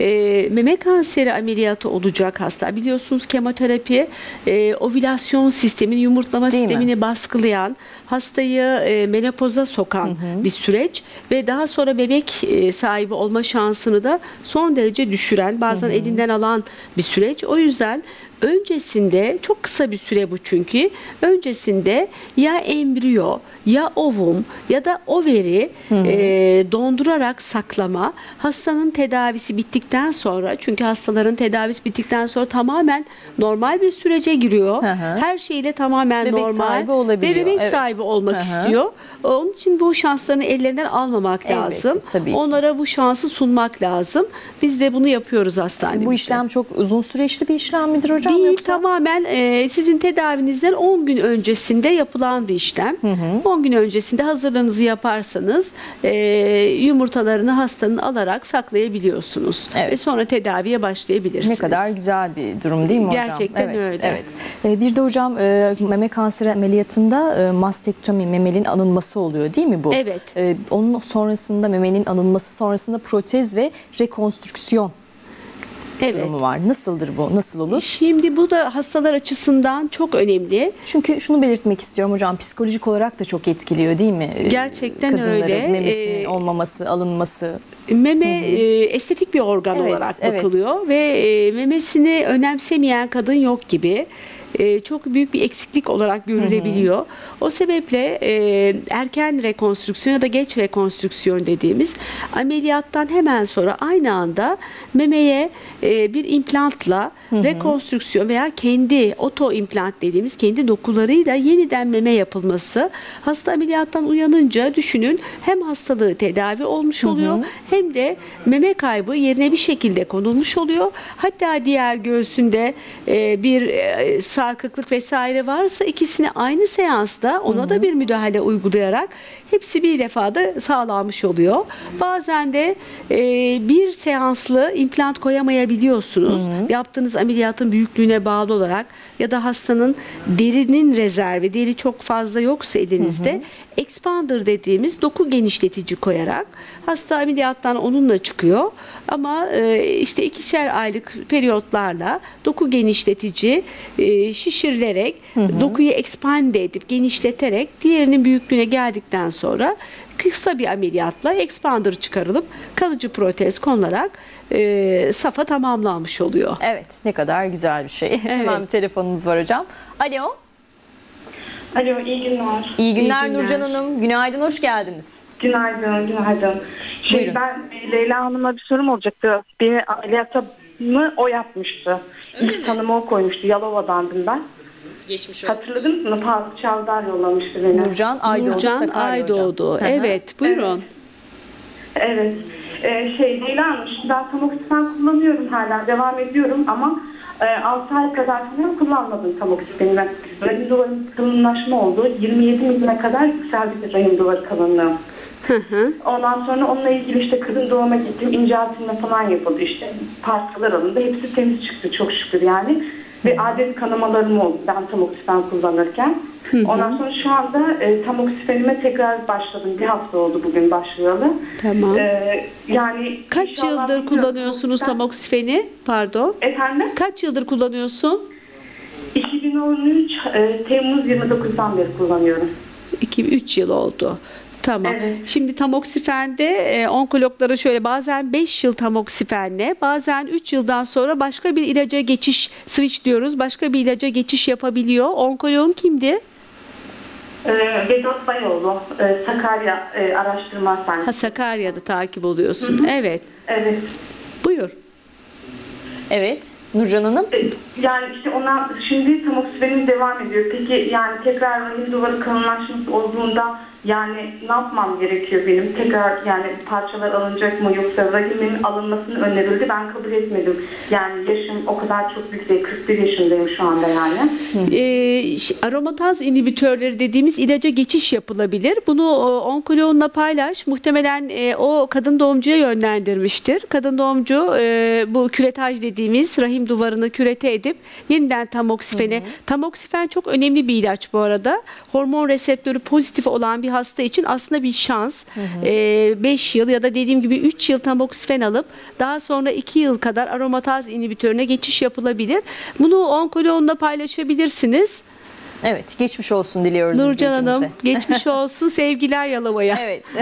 Meme kanseri ameliyatı olacak hasta. Biliyorsunuz kemoterapi ovülasyon sistemini, yumurtlama sistemini baskılayan, hastayı menopoza sokan bir süreç ve daha sonra bebek sahibi olma şansını da son derece düşüren, bazen elinden alan bir süreç. O yüzden öncesinde, çok kısa bir süre bu çünkü, öncesinde ya embriyo ya ovum ya da overi dondurarak saklama, hastanın tedavisi bittikten sonra, çünkü hastaların tedavisi bittikten sonra tamamen normal bir sürece giriyor. Her şeyle tamamen bebek normal sahibi olabiliyor. Ve bebek sahibi olmak istiyor. Onun için bu şanslarını ellerinden almamak lazım. Onlara bu şansı sunmak lazım. Biz de bunu yapıyoruz hastanemizde. Bu işlem çok uzun süreçli bir işlem midir hocam? Değil, yoksa? Tamamen sizin tedavinizden 10 gün öncesinde yapılan bir işlem. 10 gün öncesinde hazırlığınızı yaparsanız yumurtalarını hastanın alarak saklayabiliyorsunuz. Ve sonra tedaviye başlayabilirsiniz. Ne kadar güzel bir durum değil mi hocam? Gerçekten öyle. Bir de hocam meme kanseri ameliyatında mastektomi, memelin alınması oluyor değil mi bu? Evet. Onun sonrasında, memenin alınması sonrasında protez ve rekonstrüksiyon durumu var. Nasıldır bu? Nasıl olur? Şimdi bu da hastalar açısından çok önemli. Çünkü şunu belirtmek istiyorum hocam, psikolojik olarak da çok etkiliyor değil mi? Gerçekten kadınları, öyle. Memesinin olmaması, alınması. Meme estetik bir organ olarak bakılıyor ve memesini önemsemeyen kadın yok gibi. Çok büyük bir eksiklik olarak görülebiliyor. O sebeple erken rekonstrüksiyon ya da geç rekonstrüksiyon dediğimiz ameliyattan hemen sonra aynı anda memeye bir implantla rekonstrüksiyon veya kendi oto implant dediğimiz kendi dokularıyla yeniden meme yapılması, hasta ameliyattan uyanınca düşünün, hem hastalığı tedavi olmuş oluyor hem de meme kaybı yerine bir şekilde konulmuş oluyor. Hatta diğer göğsünde bir sarkıklık vesaire varsa ikisini aynı seansta ona da bir müdahale uygulayarak hepsi bir defada sağlanmış oluyor. Bazen de bir seanslı implant koyamayabiliyorsunuz. Yaptığınız ameliyatın büyüklüğüne bağlı olarak ya da hastanın derinin rezervi, deri çok fazla yoksa elinizde, expander dediğimiz doku genişletici koyarak hasta ameliyattan onunla çıkıyor. Ama işte 2'şer aylık periyotlarla doku genişletici şişirilerek dokuyu expande edip genişleterek diğerinin büyüklüğüne geldikten sonra kısa bir ameliyatla expander çıkarılıp kalıcı protez konularak safa tamamlanmış oluyor. Evet, ne kadar güzel bir şey. Evet. Hemen bir telefonumuz var hocam. Alo. Alo, iyi günler. İyi günler Nurcan Hanım. Günaydın, hoş geldiniz. Günaydın. Buyurun. Ben Leyla Hanım'a bir sorum olacaktı. Bir ameliyatımı o yapmıştı. İlk tanımı o koymuştu. Yalova'dandım ben. Geçmiş olsun. Hatırladınız mı? Faruk Çavdar yollamıştı beni. Nurcan Aydoğdu, Sakarya hocam. Aydoğdu. Evet, buyurun. Evet. Leyla Hanım, şimdi ben tamoksifen kullanıyorum hala. Devam ediyorum ama 6 ay kadar falan kullanmadım tamoksifeni ben. Rahim duvarının kalınlaşma oldu. 27 milime kadar yükseldi rahim duvarı kalınlığı. Ondan sonra onunla ilgili işte kadın doğuma gittim. İnceltilme falan yapıldı işte. Parçalar alındı. Hepsi temiz çıktı çok şükür yani. Ve adet kanamalarım oldu ben tamoksifen kullanırken. Ondan sonra şu anda tamoksifenime tekrar başladım. Bir hafta oldu bugün başlayalı. Tamam. Yani Kaç yıldır kullanıyorsunuz tamoksifeni? Pardon. Efendim? Kaç yıldır kullanıyorsun? 2013 Temmuz 29'dan beri kullanıyorum. 2-3 yıl oldu. Tamam. Evet. Şimdi tamoksifende onkologlara şöyle bazen 5 yıl tamoksifenle bazen 3 yıldan sonra başka bir ilaca geçiş switch diyoruz. Başka bir ilaca geçiş yapabiliyor. Onkologun kimdi? Vedat Bayoğlu, Sakarya Araştırma Hastanesi. Ha, Sakarya'da takip oluyorsun. Evet. Evet. Buyur. Evet, Nurcan Hanım. Yani işte ona şimdi tamoksifenim devam ediyor. Peki yani tekrar rahim duvarı kalınlaşması olduğunda yani ne yapmam gerekiyor benim? Tekrar yani parçalar alınacak mı yoksa rahimin alınmasını önerildi. Ben kabul etmedim. Yani yaşım o kadar çok büyük değil. 41 yaşındayım şu anda yani. Aromataz inhibitörleri dediğimiz ilaca geçiş yapılabilir. Bunu onkoloğunla paylaş. Muhtemelen o kadın doğumcuya yönlendirmiştir. Kadın doğumcu bu küretaj dediğimiz rahim duvarını kürete edip yeniden tamoksifeni. Tamoksifen çok önemli bir ilaç bu arada. Hormon reseptörü pozitif olan bir hasta için aslında bir şans. 5 yıl ya da dediğim gibi 3 yıl tamoksifen alıp daha sonra 2 yıl kadar aromataz inhibitörüne geçiş yapılabilir. Bunu onkoloğunla paylaşabilirsiniz. Evet, geçmiş olsun diliyoruz Nurcan Hanım, geçmiş olsun. Sevgiler Yalova'ya. Evet.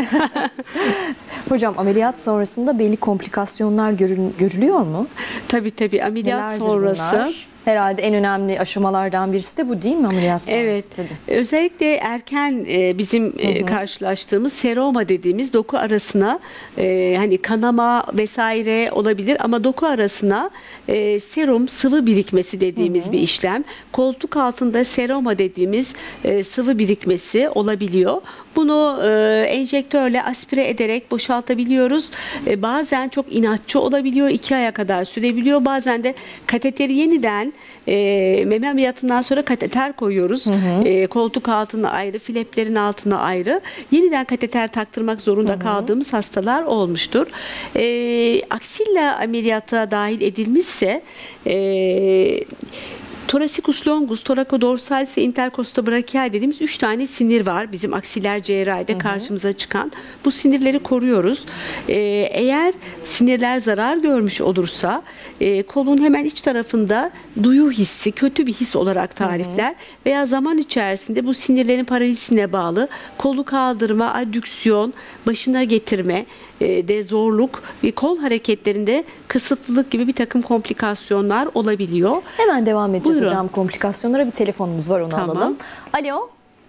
Hocam ameliyat sonrasında belli komplikasyonlar görülüyor mu? Tabii ameliyat Nelerdir sonrası. bunlar? Herhalde en önemli aşamalardan birisi de bu değil mi ameliyat sonrası? Evet. Tabii. Özellikle erken bizim karşılaştığımız seroma dediğimiz doku arasına hani kanama vesaire olabilir ama doku arasına serum sıvı birikmesi dediğimiz bir işlem. Koltuk altında seroma dediğimiz sıvı birikmesi olabiliyor. Bunu enjektörle aspire ederek boşaltabiliyoruz. Bazen çok inatçı olabiliyor. 2 aya kadar sürebiliyor. Bazen de kateteri yeniden meme ameliyatından sonra kateter koyuyoruz. Koltuk altına ayrı, fleplerin altına ayrı. Yeniden kateter taktırmak zorunda kaldığımız hastalar olmuştur. Aksilla ameliyata dahil edilmişse Thoracic longus, thorakodorsalis ve intercostobrachial dediğimiz 3 tane sinir var bizim aksiller cerrahide karşımıza çıkan. Bu sinirleri koruyoruz. Eğer sinirler zarar görmüş olursa kolun hemen iç tarafında duyu hissi, kötü bir his olarak tarifler veya zaman içerisinde bu sinirlerin paralizine bağlı kolu kaldırma, adüksiyon, başına getirme de zorluk ve kol hareketlerinde kısıtlılık gibi bir takım komplikasyonlar olabiliyor. Hemen devam edeceğiz Buyurun. hocam komplikasyonlara. Bir telefonumuz var, onu alalım. Alo.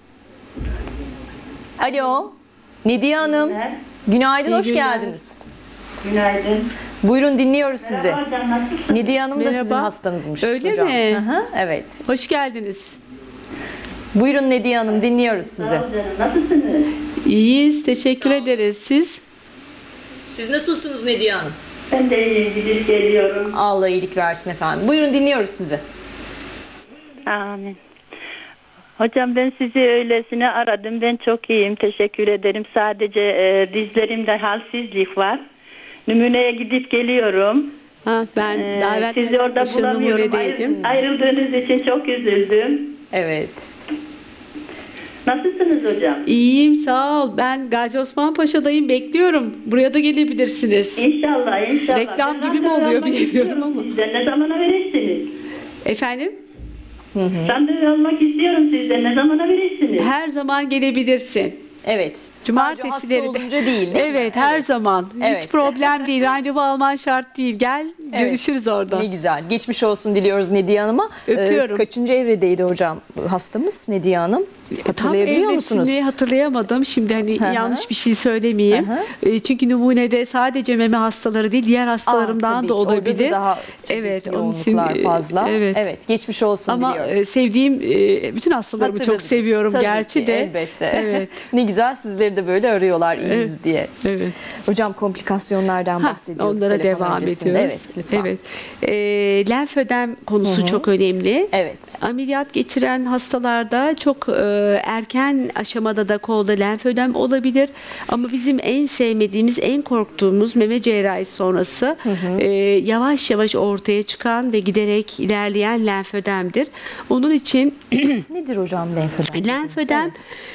Alo. Nediye Hanım. Günaydın, hoş geldiniz. Günaydın. Buyurun, dinliyoruz sizi. Merhaba hocam, nasılsınız? Nediye Hanım da Merhaba. sizin hastanızmış Öyle hocam. mi? Aha, evet. Hoş geldiniz. Buyurun Nediye Hanım, dinliyoruz sizi. Sağ olun canım, nasılsınız? İyiyiz, teşekkür ederiz. Siz? Siz nasılsınız Nediye Hanım? Ben de iyi gidip geliyorum. Allah iyilik versin efendim. Buyurun, dinliyoruz sizi. Amin. Hocam ben sizi öylesine aradım. Ben çok iyiyim. Teşekkür ederim. Sadece dizlerimde halsizlik var. Numuneye gidip geliyorum. Ben davet Sizi orada bulamıyorum. Ayrıldığınız için çok üzüldüm. Evet. Nasılsınız hocam? İyiyim, sağ ol. Ben Gazi Osman Paşa'dayım. Bekliyorum. Buraya da gelebilirsiniz. İnşallah. Reklam Ben gibi mi oluyor randevu almak bilmiyorum istiyorum ama. sizden. Ne zamana verirsiniz? Efendim? Randevu almak istiyorum sizden. Ne zamana verirsiniz? Her zaman gelebilirsin. Evet. Cumartesileri Sadece hasta olunca değil mi? Evet, her zaman. Evet. Hiç problem değil. Randevu alman şart değil. Gel, görüşürüz orada. Ne güzel. Geçmiş olsun diliyoruz Nediye Hanım'a. Öpüyorum. Kaçıncı evredeydi hocam hastamız Nediye Hanım? Hatırlayabiliyor musunuz? Tam hatırlayamadım. Şimdi hani Hı hı. yanlış bir şey söylemeyeyim. Çünkü numunede sadece meme hastaları değil, diğer hastalarımdan tabii da ki. Orada olabilir. da daha Evet, onun yoğunluklar için fazla. Evet. Evet, geçmiş olsun Ama diliyoruz. sevdiğim bütün hastalarımı çok Hatırladınız. seviyorum Tabii gerçi ki, de. elbette. Evet. Ne güzel sizleri de böyle arıyorlar iyiyiz diye. Evet. Hocam komplikasyonlardan bahsediyorduk Onlara telefon devam öncesinde. ediyoruz. Evet, lütfen. Evet. Lenfödem konusu çok önemli. Evet. Ameliyat geçiren hastalarda çok erken aşamada da kolda lenfödem olabilir. Ama bizim en sevmediğimiz, en korktuğumuz meme cerrahisi sonrası yavaş yavaş ortaya çıkan ve giderek ilerleyen lenfödemdir. Onun için Nedir hocam lenfödem? lenfödem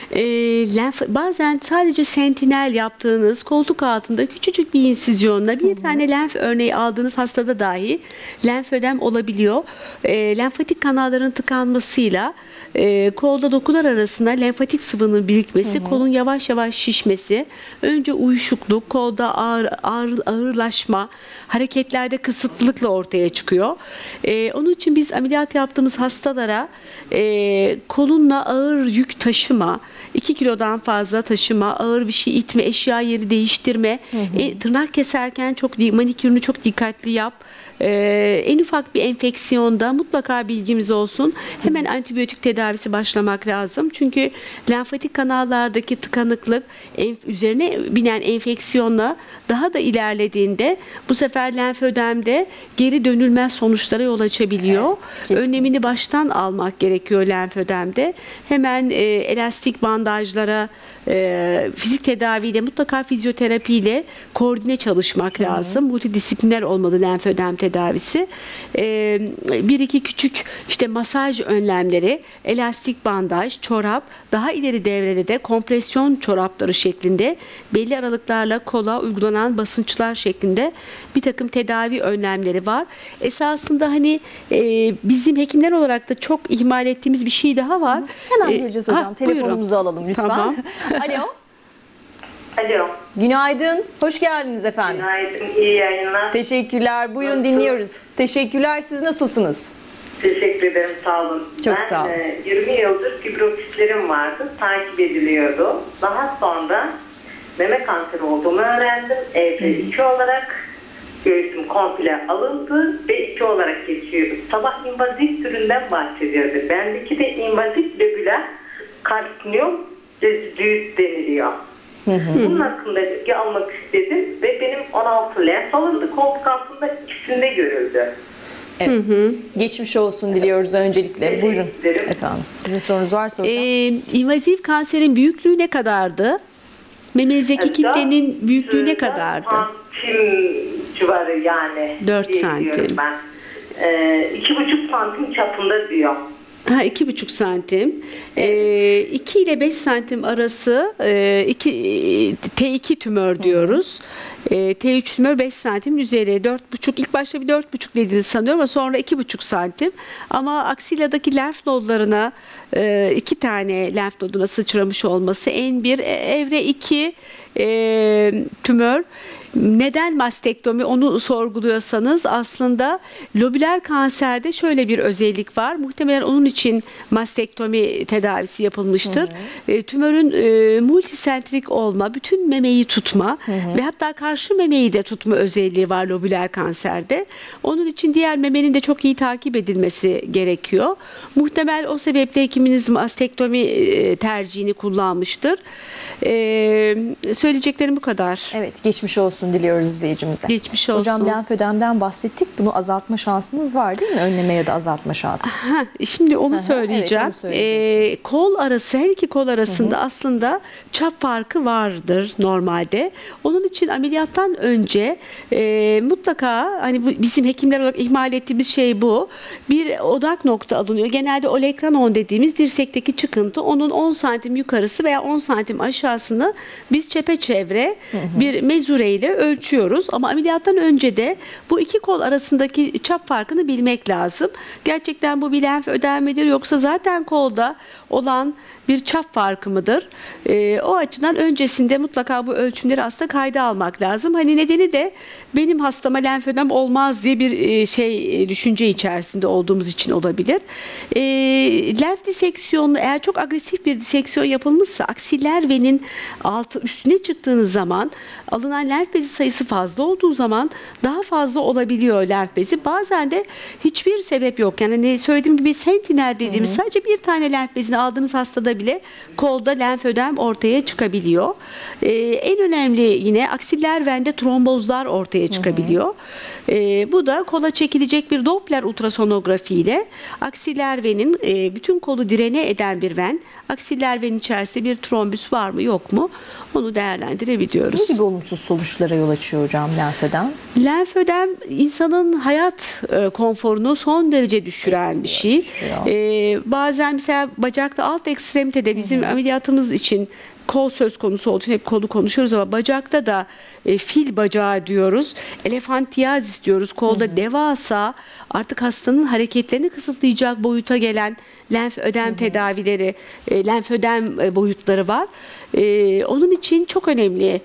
bazen sadece sentinel yaptığınız koltuk altında küçücük bir insizyonla bir tane lenf örneği aldığınız hastada dahi lenfödem olabiliyor. Lenfatik kanalların tıkanmasıyla kolda dokular arasında lenfatik sıvının birikmesi, kolun yavaş yavaş şişmesi, önce uyuşukluk, kolda ağırlaşma, hareketlerde kısıtlılıkla ortaya çıkıyor. Onun için biz ameliyat yaptığımız hastalara kolunla ağır yük taşıma, 2 kilodan fazla taşıma, ağır bir şey itme, eşya yeri değiştirme, tırnak keserken manikürünü çok dikkatli yap. En ufak bir enfeksiyonda mutlaka bilgimiz olsun. Hemen antibiyotik tedavisi başlamak lazım. Çünkü lenfatik kanallardaki tıkanıklık üzerine binen enfeksiyonla daha da ilerlediğinde bu sefer lenfödemde geri dönülmez sonuçlara yol açabiliyor. Evet, önlemini baştan almak gerekiyor lenfödemde. Hemen elastik bandajlara, fizik tedaviyle, mutlaka fizyoterapiyle koordine çalışmak lazım. Multidisipliner olmalı lenfödem tedavisi. Bir iki küçük masaj önlemleri, elastik bandaj, çorap, daha ileri devrede de kompresyon çorapları şeklinde belli aralıklarla kola uygulanan basınçlar şeklinde bir takım tedavi önlemleri var. Esasında bizim hekimler olarak da çok ihmal ettiğimiz bir şey daha var. Hemen geleceğiz hocam. Telefonumuzu alalım lütfen. Tamam. Alo. Alo. Günaydın. Hoş geldiniz efendim. Günaydın. İyi yayınlar. Teşekkürler. Buyurun dinliyoruz. Teşekkürler. Siz nasılsınız? Teşekkür ederim. Sağ olun. Çok sağ olun. 20 yıldır fibrokistlerim vardı. Takip ediliyordu. Daha sonra meme kanseri olduğumu öğrendim. EF2 olarak göğsüm komple alındı ve 2 olarak geçiyordu. Sabah invazik türünden bahsediyordu. Bendeki de invazik lobüler karsinom rezidüs deniliyor. Bunun hakkında bilgi almak istedim ve benim 16 lenf alındı. Koltuk altında ikisinde görüldü. Evet. Geçmiş olsun diliyoruz öncelikle. Buyurun ederim. efendim. Sizin sorunuz varsa hocam. İnvaziv kanserin büyüklüğü ne kadardı? Memenizdeki kitlenin büyüklüğü ne kadardı? Santim civarı yani. 4 santim. Ben. 2,5 santim çapında diyor. 2,5 santim. 2 ile 5 santim arası T2 tümör diyoruz. T3 tümör 5 santim üzeri 4,5. İlk başta bir 4,5 dediğinizi sanıyorum ama sonra 2,5 santim. Ama aksiladaki lenf nodlarına 2 tane lenf noduna sıçramış olması N1, evre 2 tümör. Neden mastektomi onu sorguluyorsanız aslında lobüler kanserde şöyle bir özellik var. Muhtemelen onun için mastektomi tedavisi yapılmıştır. Tümörün multisentrik olma, bütün memeyi tutma ve hatta karşı memeyi de tutma özelliği var lobüler kanserde. Onun için diğer memenin de çok iyi takip edilmesi gerekiyor. Muhtemel o sebeple hekiminiz mastektomi tercihini kullanmıştır. Söyleyeceklerim bu kadar. Evet, geçmiş olsun diliyoruz izleyicimize. Geçmiş olsun. Hocam lenfödemden bahsettik. Bunu azaltma şansımız var değil mi? Önleme ya da azaltma şansımız. Şimdi onu söyleyeceğim. Evet, onu söyleyeceksiniz. Kol arası, her iki kol arasında aslında çap farkı vardır normalde. Onun için ameliyattan önce mutlaka bizim hekimler olarak ihmal ettiğimiz şey bu. Bir odak nokta alınıyor. Genelde olekranon dediğimiz dirsekteki çıkıntı, onun 10 santim yukarısı veya 10 santim aşağısını biz çepeçevre bir mezure ile ile ölçüyoruz. Ama ameliyattan önce de bu iki kol arasındaki çap farkını bilmek lazım. Gerçekten bu bir lenf ödem midir yoksa zaten kolda olan bir çap farkı mıdır? O açıdan öncesinde mutlaka bu ölçümleri aslında kayda almak lazım. Hani nedeni de benim hastama lenfödem olmaz diye bir düşünce içerisinde olduğumuz için olabilir. Lenf diseksiyonu eğer çok agresif bir diseksiyon yapılmışsa aksiller venin üstüne çıktığınız zaman alınan lenf bezi sayısı fazla olduğu zaman daha fazla olabiliyor lenf bezi. Bazen de hiçbir sebep yok. Yani söylediğim gibi sentinel dediğimiz sadece bir tane lenf bezini aldığınız hastada bile kolda lenfödem ortaya çıkabiliyor. En önemli yine aksiller vende trombozlar ortaya çıkabiliyor. Bu da kola çekilecek bir Doppler ultrasonografi ile aksiller venin bütün kolu direne eden bir ven, aksiller venin içerisinde bir trombüs var mı yok mu onu değerlendirebiliyoruz. Ne gibi olumsuz sonuçlara yol açıyor hocam lenfödem? Lenfödem insanın hayat konforunu son derece düşüren bir şey. Bazen mesela bacakta alt ekstremitede bizim ameliyatımız için kol söz konusu olduğu için hep kolu konuşuyoruz ama bacakta da fil bacağı diyoruz. Elefantiyazis diyoruz. Kolda devasa artık hastanın hareketlerini kısıtlayacak boyuta gelen lenf ödem tedavileri, lenf ödem boyutları var. Onun için çok önemli.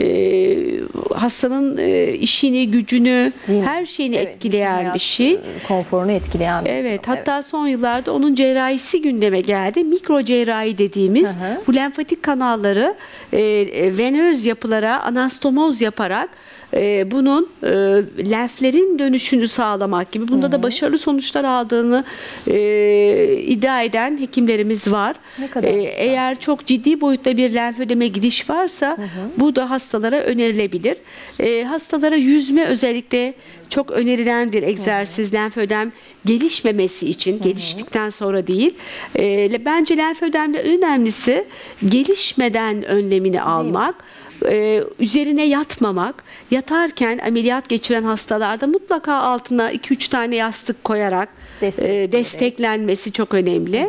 Hastanın işini, gücünü, her şeyini etkileyen bir şey. Konforunu etkileyen bir Evet, durum. hatta son yıllarda onun cerrahisi gündeme geldi. Mikro cerrahi dediğimiz bu lenfatik kanalları venöz yapılara anastomoz yaparak bunun lenflerin dönüşünü sağlamak gibi. Bunda da başarılı sonuçlar aldığını iddia eden hekimlerimiz var. Eğer çok ciddi boyutta bir lenfödeme gidiş varsa bu da hastalara önerilebilir. Hastalara yüzme özellikle çok önerilen bir egzersiz lenfödem gelişmemesi için, geliştikten sonra değil. Bence lenfödemde önemlisi gelişmeden önlemini almak. Üzerine yatmamak, yatarken ameliyat geçiren hastalarda mutlaka altına 2-3 tane yastık koyarak desteklenmesi çok önemli.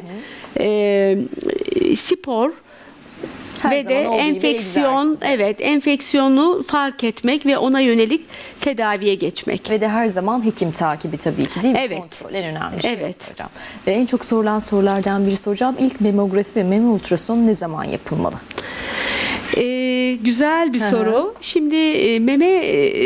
Spor ve de enfeksiyon, enfeksiyonu fark etmek ve ona yönelik tedaviye geçmek. Ve de her zaman hekim takibi tabii ki değil mi? Kontrol en önemli şey hocam. En çok sorulan sorulardan birisi hocam, ilk memografi ve meme ultrasonu ne zaman yapılmalı? Güzel bir soru. Şimdi meme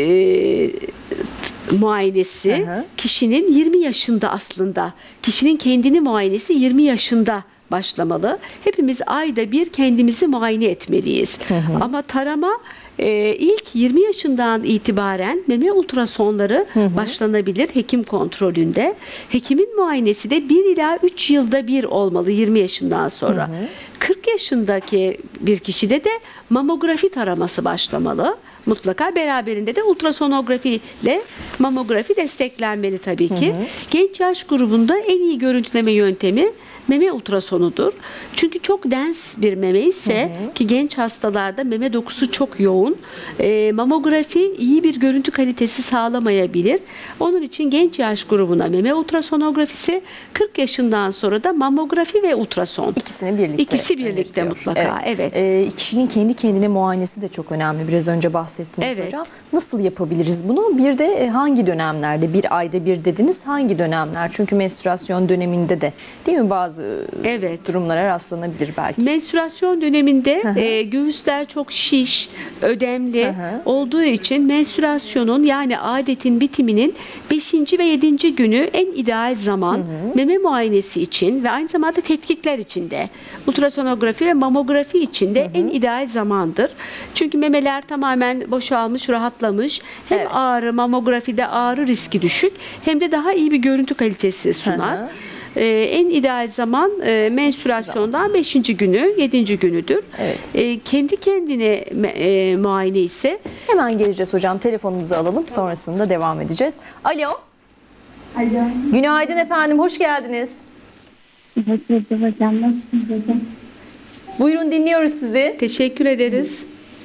muayenesi kişinin 20 yaşında aslında. Kişinin kendini muayenesi 20 yaşında başlamalı. Hepimiz ayda bir kendimizi muayene etmeliyiz. Ama tarama ilk 20 yaşından itibaren meme ultrasonları başlanabilir hekim kontrolünde. Hekimin muayenesi de 1 ila 3 yılda bir olmalı 20 yaşından sonra. 40 yaşındaki bir kişide de mamografi taraması başlamalı. Mutlaka beraberinde de ultrasonografi ile mamografi desteklenmeli tabii ki. Genç yaş grubunda en iyi görüntüleme yöntemi meme ultrasonudur. Çünkü çok dens bir meme ise ki genç hastalarda meme dokusu çok yoğun. Mamografi iyi bir görüntü kalitesi sağlamayabilir. Onun için genç yaş grubuna meme ultrasonografisi, 40 yaşından sonra da mamografi ve ultrason. İkisi birlikte mutlaka. Kişinin kendi kendine muayenesi de çok önemli. Biraz önce bahsettiniz hocam. Nasıl yapabiliriz bunu? Bir de hangi dönemlerde? Bir ayda bir dediniz. Hangi dönemler? Çünkü menstruasyon döneminde de değil mi bazı durumlara rastlanabilir belki. Menstruasyon döneminde göğüsler çok şiş, ödemli olduğu için menstruasyonun yani adetin bitiminin 5. ve 7. günü en ideal zaman meme muayenesi için ve aynı zamanda tetkikler için de ultrasonografi ve mamografi için de en ideal zamandır. Çünkü memeler tamamen boşalmış, rahatlamış. Hem ağrı, mamografide ağrı riski düşük hem de daha iyi bir görüntü kalitesi sunar. En ideal zaman menstruasyondan 5. günü, 7. günüdür. Kendi kendine muayene ise hemen geleceğiz hocam. Telefonumuzu alalım. Sonrasında devam edeceğiz. Alo. Alo. Günaydın efendim. Hoş geldiniz. Hoş bulduk hocam. Nasılsınız hocam? Buyurun, dinliyoruz sizi. Teşekkür ederiz.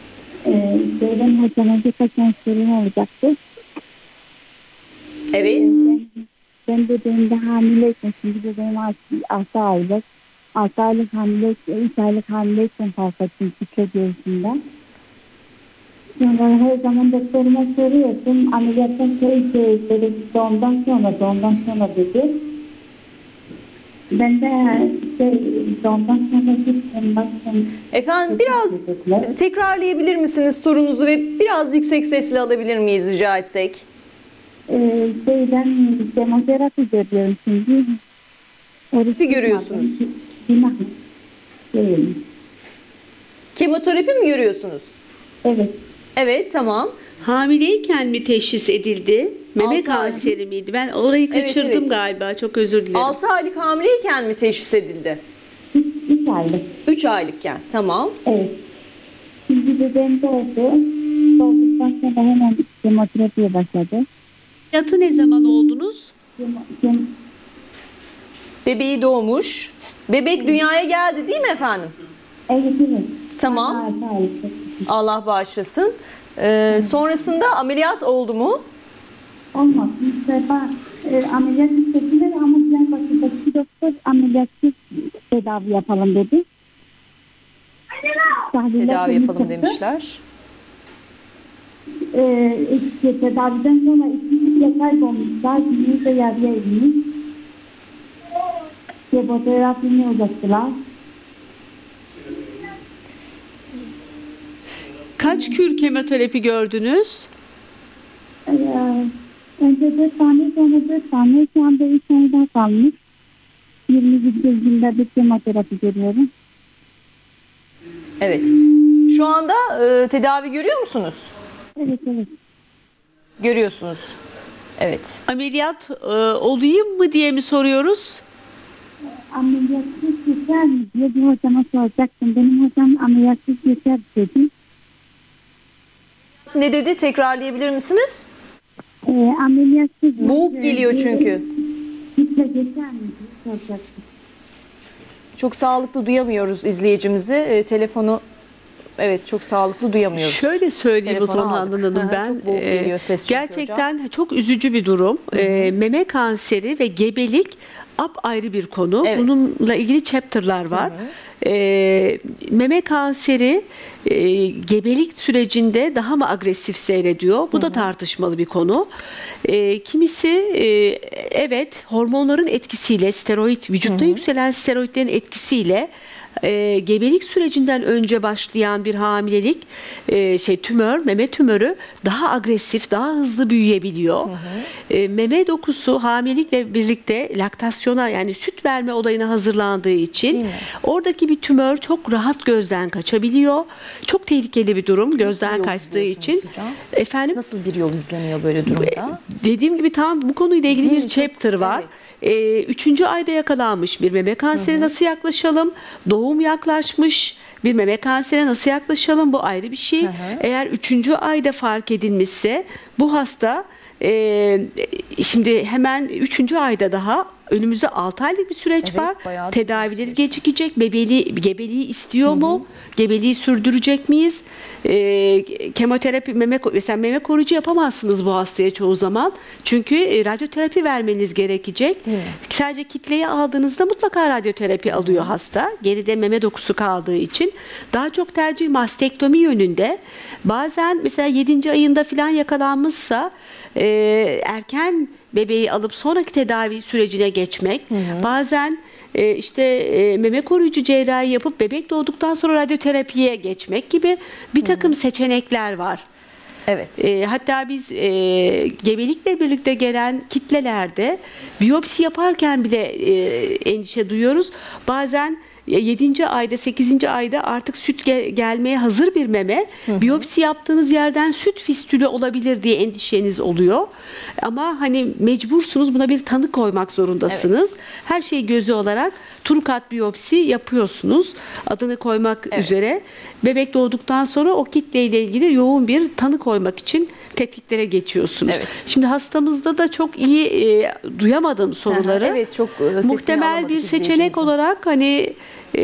Benim hocama birkaç sorum olacaktı. Evet. Ben bebeğimde hamileyken, şimdi bebeğim 6 aylık. 6 aylık hamileyken, 3 aylık hamileyken fark ettim kitle göğsünden. Sonra her zaman doktoruma soruyorsun. Ameliyattan sonra dedi. Doğumdan sonra dedi. Ben de doğumdan sonra gittim. Baktım. Efendim biraz tekrarlayabilir misiniz sorunuzu ve biraz yüksek sesle alabilir miyiz rica etsek? Ben kemoterapi görüyorum şimdi. Bir görüyorsunuz. Kemoterapi mi görüyorsunuz? Evet. Evet, tamam. Hamileyken mi teşhis edildi? Meme 6 ay. kanseri miydi? Ben orayı kaçırdım evet. galiba. Çok özür dilerim. 6 aylık hamileyken mi teşhis edildi? 3 aylık. 3 aylıkken, tamam. Evet. Şimdi bebeğim doğdu. Doğduktan sonra hemen kemoterapiye başladı. Yatı ne zaman oldunuz? Bebeği doğmuş. Bebek dünyaya geldi değil mi efendim? Evet. Tamam. Allah bağışlasın. Sonrasında ameliyat oldu mu? Olmaz. Ameliyat istediler ama Diyarbakır'daki doktor ameliyatsız tedavi yapalım dedi. Tedavi yapalım demişler. Tedaviden sonra 2 yıl kaybolmuşlar. Şimdi de yarıya inmiş. Kemoterapini uzattılar. Kaç kür kemoterapi gördünüz? Önce 4 tane, sonra 4 tane. Şu anda 3 tane daha kalmış. 21 günde bir kemoterapi görüyorum. Evet. Şu anda tedavi görüyor musunuz? Evet. Görüyorsunuz. Evet. Ameliyat olayım mı diye mi soruyoruz? Ameliyatsız geçer mi diye bir hocama soracaktım. Benim hocam ameliyatsız geçer dedi. Ne dedi? Tekrarlayabilir misiniz? Ameliyatsız Boğuk geliyor çünkü. Kitle geçer mi diye soracaktım. Çok sağlıklı duyamıyoruz izleyicimizi. Telefonu çok sağlıklı duyamıyoruz. Şöyle söyleyeyim o zaman Handan Hanım, ben çok boğuk geliyor ses çünkü gerçekten hocam. çok üzücü bir durum. Meme kanseri ve gebelik apayrı bir konu. Evet. Bununla ilgili chapter'lar var. Meme kanseri gebelik sürecinde daha mı agresif seyrediyor? Bu da tartışmalı bir konu. Kimisi evet hormonların etkisiyle, vücutta yükselen steroidlerin etkisiyle gebelik sürecinden önce başlayan bir hamilelik meme tümörü daha agresif, daha hızlı büyüyebiliyor. Meme dokusu hamilelikle birlikte laktasyona, yani süt verme olayına hazırlandığı için oradaki bir tümör çok rahat gözden kaçabiliyor. Çok tehlikeli bir durum gözden kaçtığı için. Hocam? Efendim? Nasıl bir yol izleniyor böyle durumda? Dediğim gibi tam bu konuyla ilgili bir chapter var. Evet. 3. ayda yakalanmış bir meme kanseri nasıl yaklaşalım? Doğum yaklaşmış bir meme kanserine nasıl yaklaşalım? Bu ayrı bir şey. Eğer 3. ayda fark edilmişse bu hasta şimdi hemen 3. ayda daha önümüzde 6 aylık bir süreç var. Tedavileri gecikecek. Gebeliği istiyor mu? Gebeliği sürdürecek miyiz? Kemoterapi, mesela meme koruyucu yapamazsınız bu hastaya çoğu zaman. Çünkü radyoterapi vermeniz gerekecek. Sadece kitleyi aldığınızda mutlaka radyoterapi alıyor hasta. Geride meme dokusu kaldığı için. Daha çok tercih mastektomi yönünde. Bazen mesela 7. ayında falan yakalanmışsa erken bebeği alıp sonraki tedavi sürecine geçmek. Bazen meme koruyucu cerrahi yapıp bebek doğduktan sonra radyoterapiye geçmek gibi bir takım seçenekler var. Evet. Hatta biz gebelikle birlikte gelen kitlelerde biyopsi yaparken bile endişe duyuyoruz. Bazen 7. ayda, 8. ayda artık süt gelmeye hazır bir meme. Biyopsi yaptığınız yerden süt fistülü olabilir diye endişeniz oluyor. Ama hani mecbursunuz, buna bir tanı koymak zorundasınız. Her şeyi gözü olarak trukat biyopsi yapıyorsunuz. Adını koymak üzere. Bebek doğduktan sonra o kitleyle ilgili yoğun bir tanı koymak için tetkiklere geçiyorsunuz. Şimdi hastamızda da çok iyi duyamadım soruları. Evet, çok muhtemel bir seçenek olarak hani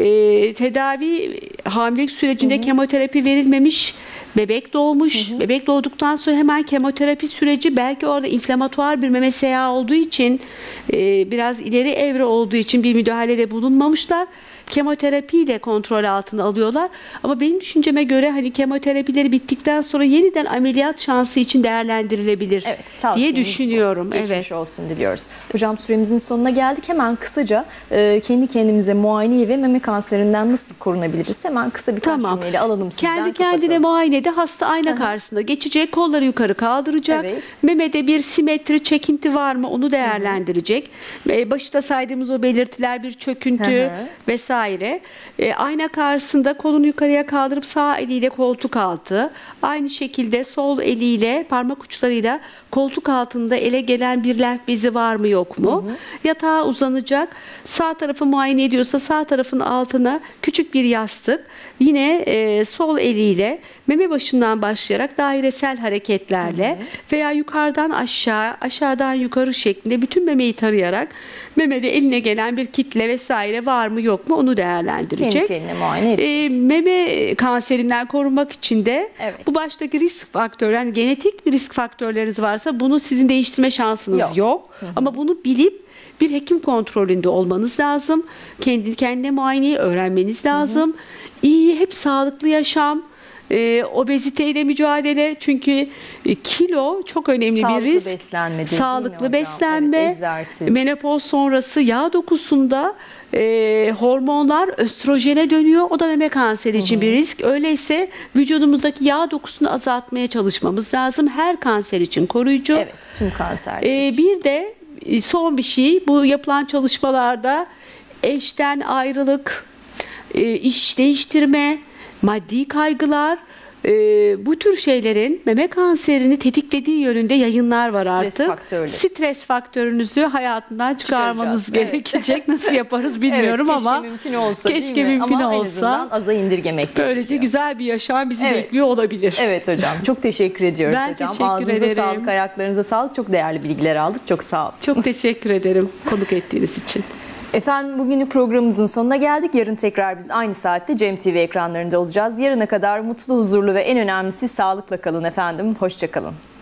tedavi, hamilelik sürecinde kemoterapi verilmemiş, bebek doğmuş. Bebek doğduktan sonra hemen kemoterapi süreci, belki orada inflamatuar bir meme seyağı olduğu için biraz ileri evre olduğu için bir müdahalede bulunmamışlar. kemoterapiyle kontrol altına alıyorlar. Ama benim düşünceme göre hani kemoterapileri bittikten sonra yeniden ameliyat şansı için değerlendirilebilir diye düşünüyorum. Geçmiş olsun diliyoruz. Hocam süremizin sonuna geldik. Hemen kısaca kendi kendimize muayene ve meme kanserinden nasıl korunabiliriz? Hemen kısa birkaç cümleyle alalım sizden. Kendi kendine muayenede hasta ayna karşısında geçecek, kolları yukarı kaldıracak. Memede bir simetri, çekinti var mı onu değerlendirecek. Başta saydığımız o belirtiler, bir çöküntü vesaire. Ayna karşısında kolunu yukarıya kaldırıp sağ eliyle koltuk altı, aynı şekilde sol eliyle parmak uçlarıyla koltuk altında ele gelen bir lenf bezi var mı yok mu? Yatağa uzanacak. Sağ tarafı muayene ediyorsa sağ tarafın altına küçük bir yastık. Yine sol eliyle meme başından başlayarak dairesel hareketlerle veya yukarıdan aşağı, aşağıdan yukarı şeklinde bütün memeyi tarayarak memede eline gelen bir kitle vesaire var mı yok mu onu değerlendirecek. Kendi kendine muayene edecek. Meme kanserinden korunmak için de bu baştaki risk faktörü, yani genetik bir risk faktörleriniz varsa bunu sizin değiştirme şansınız yok. Ama bunu bilip bir hekim kontrolünde olmanız lazım. Kendi kendine muayeneyi öğrenmeniz lazım. İyi, hep sağlıklı yaşam, obeziteyle mücadele, çünkü kilo çok önemli bir risk. Beslenme Sağlıklı beslenme, menopoz sonrası yağ dokusunda hormonlar östrojene dönüyor. O da meme kanseri için bir risk. Öyleyse vücudumuzdaki yağ dokusunu azaltmaya çalışmamız lazım. Her kanser için koruyucu. Evet, tüm kanserler için. Bir de son bir şey, bu yapılan çalışmalarda eşten ayrılık, iş değiştirme, maddi kaygılar, bu tür şeylerin meme kanserini tetiklediği yönünde yayınlar var artık. Stres faktörünüzü hayatından çıkarmanız gerekecek. Nasıl yaparız bilmiyorum ama keşke mümkün olsa, keşke mümkün ama olsa. En azından aza indirgemek böylece gerekiyor. güzel bir yaşam bizi bekliyor olabilir. Evet hocam. Çok teşekkür ediyoruz ben hocam. Teşekkür Ağzınıza ederim. sağlık, ayaklarınıza sağlık. Çok değerli bilgiler aldık. Çok sağ olun. Çok teşekkür ederim konuk ettiğiniz için. Efendim bugünlük programımızın sonuna geldik. Yarın tekrar biz aynı saatte Cem TV ekranlarında olacağız. Yarına kadar mutlu, huzurlu ve en önemlisi sağlıkla kalın efendim. Hoşça kalın.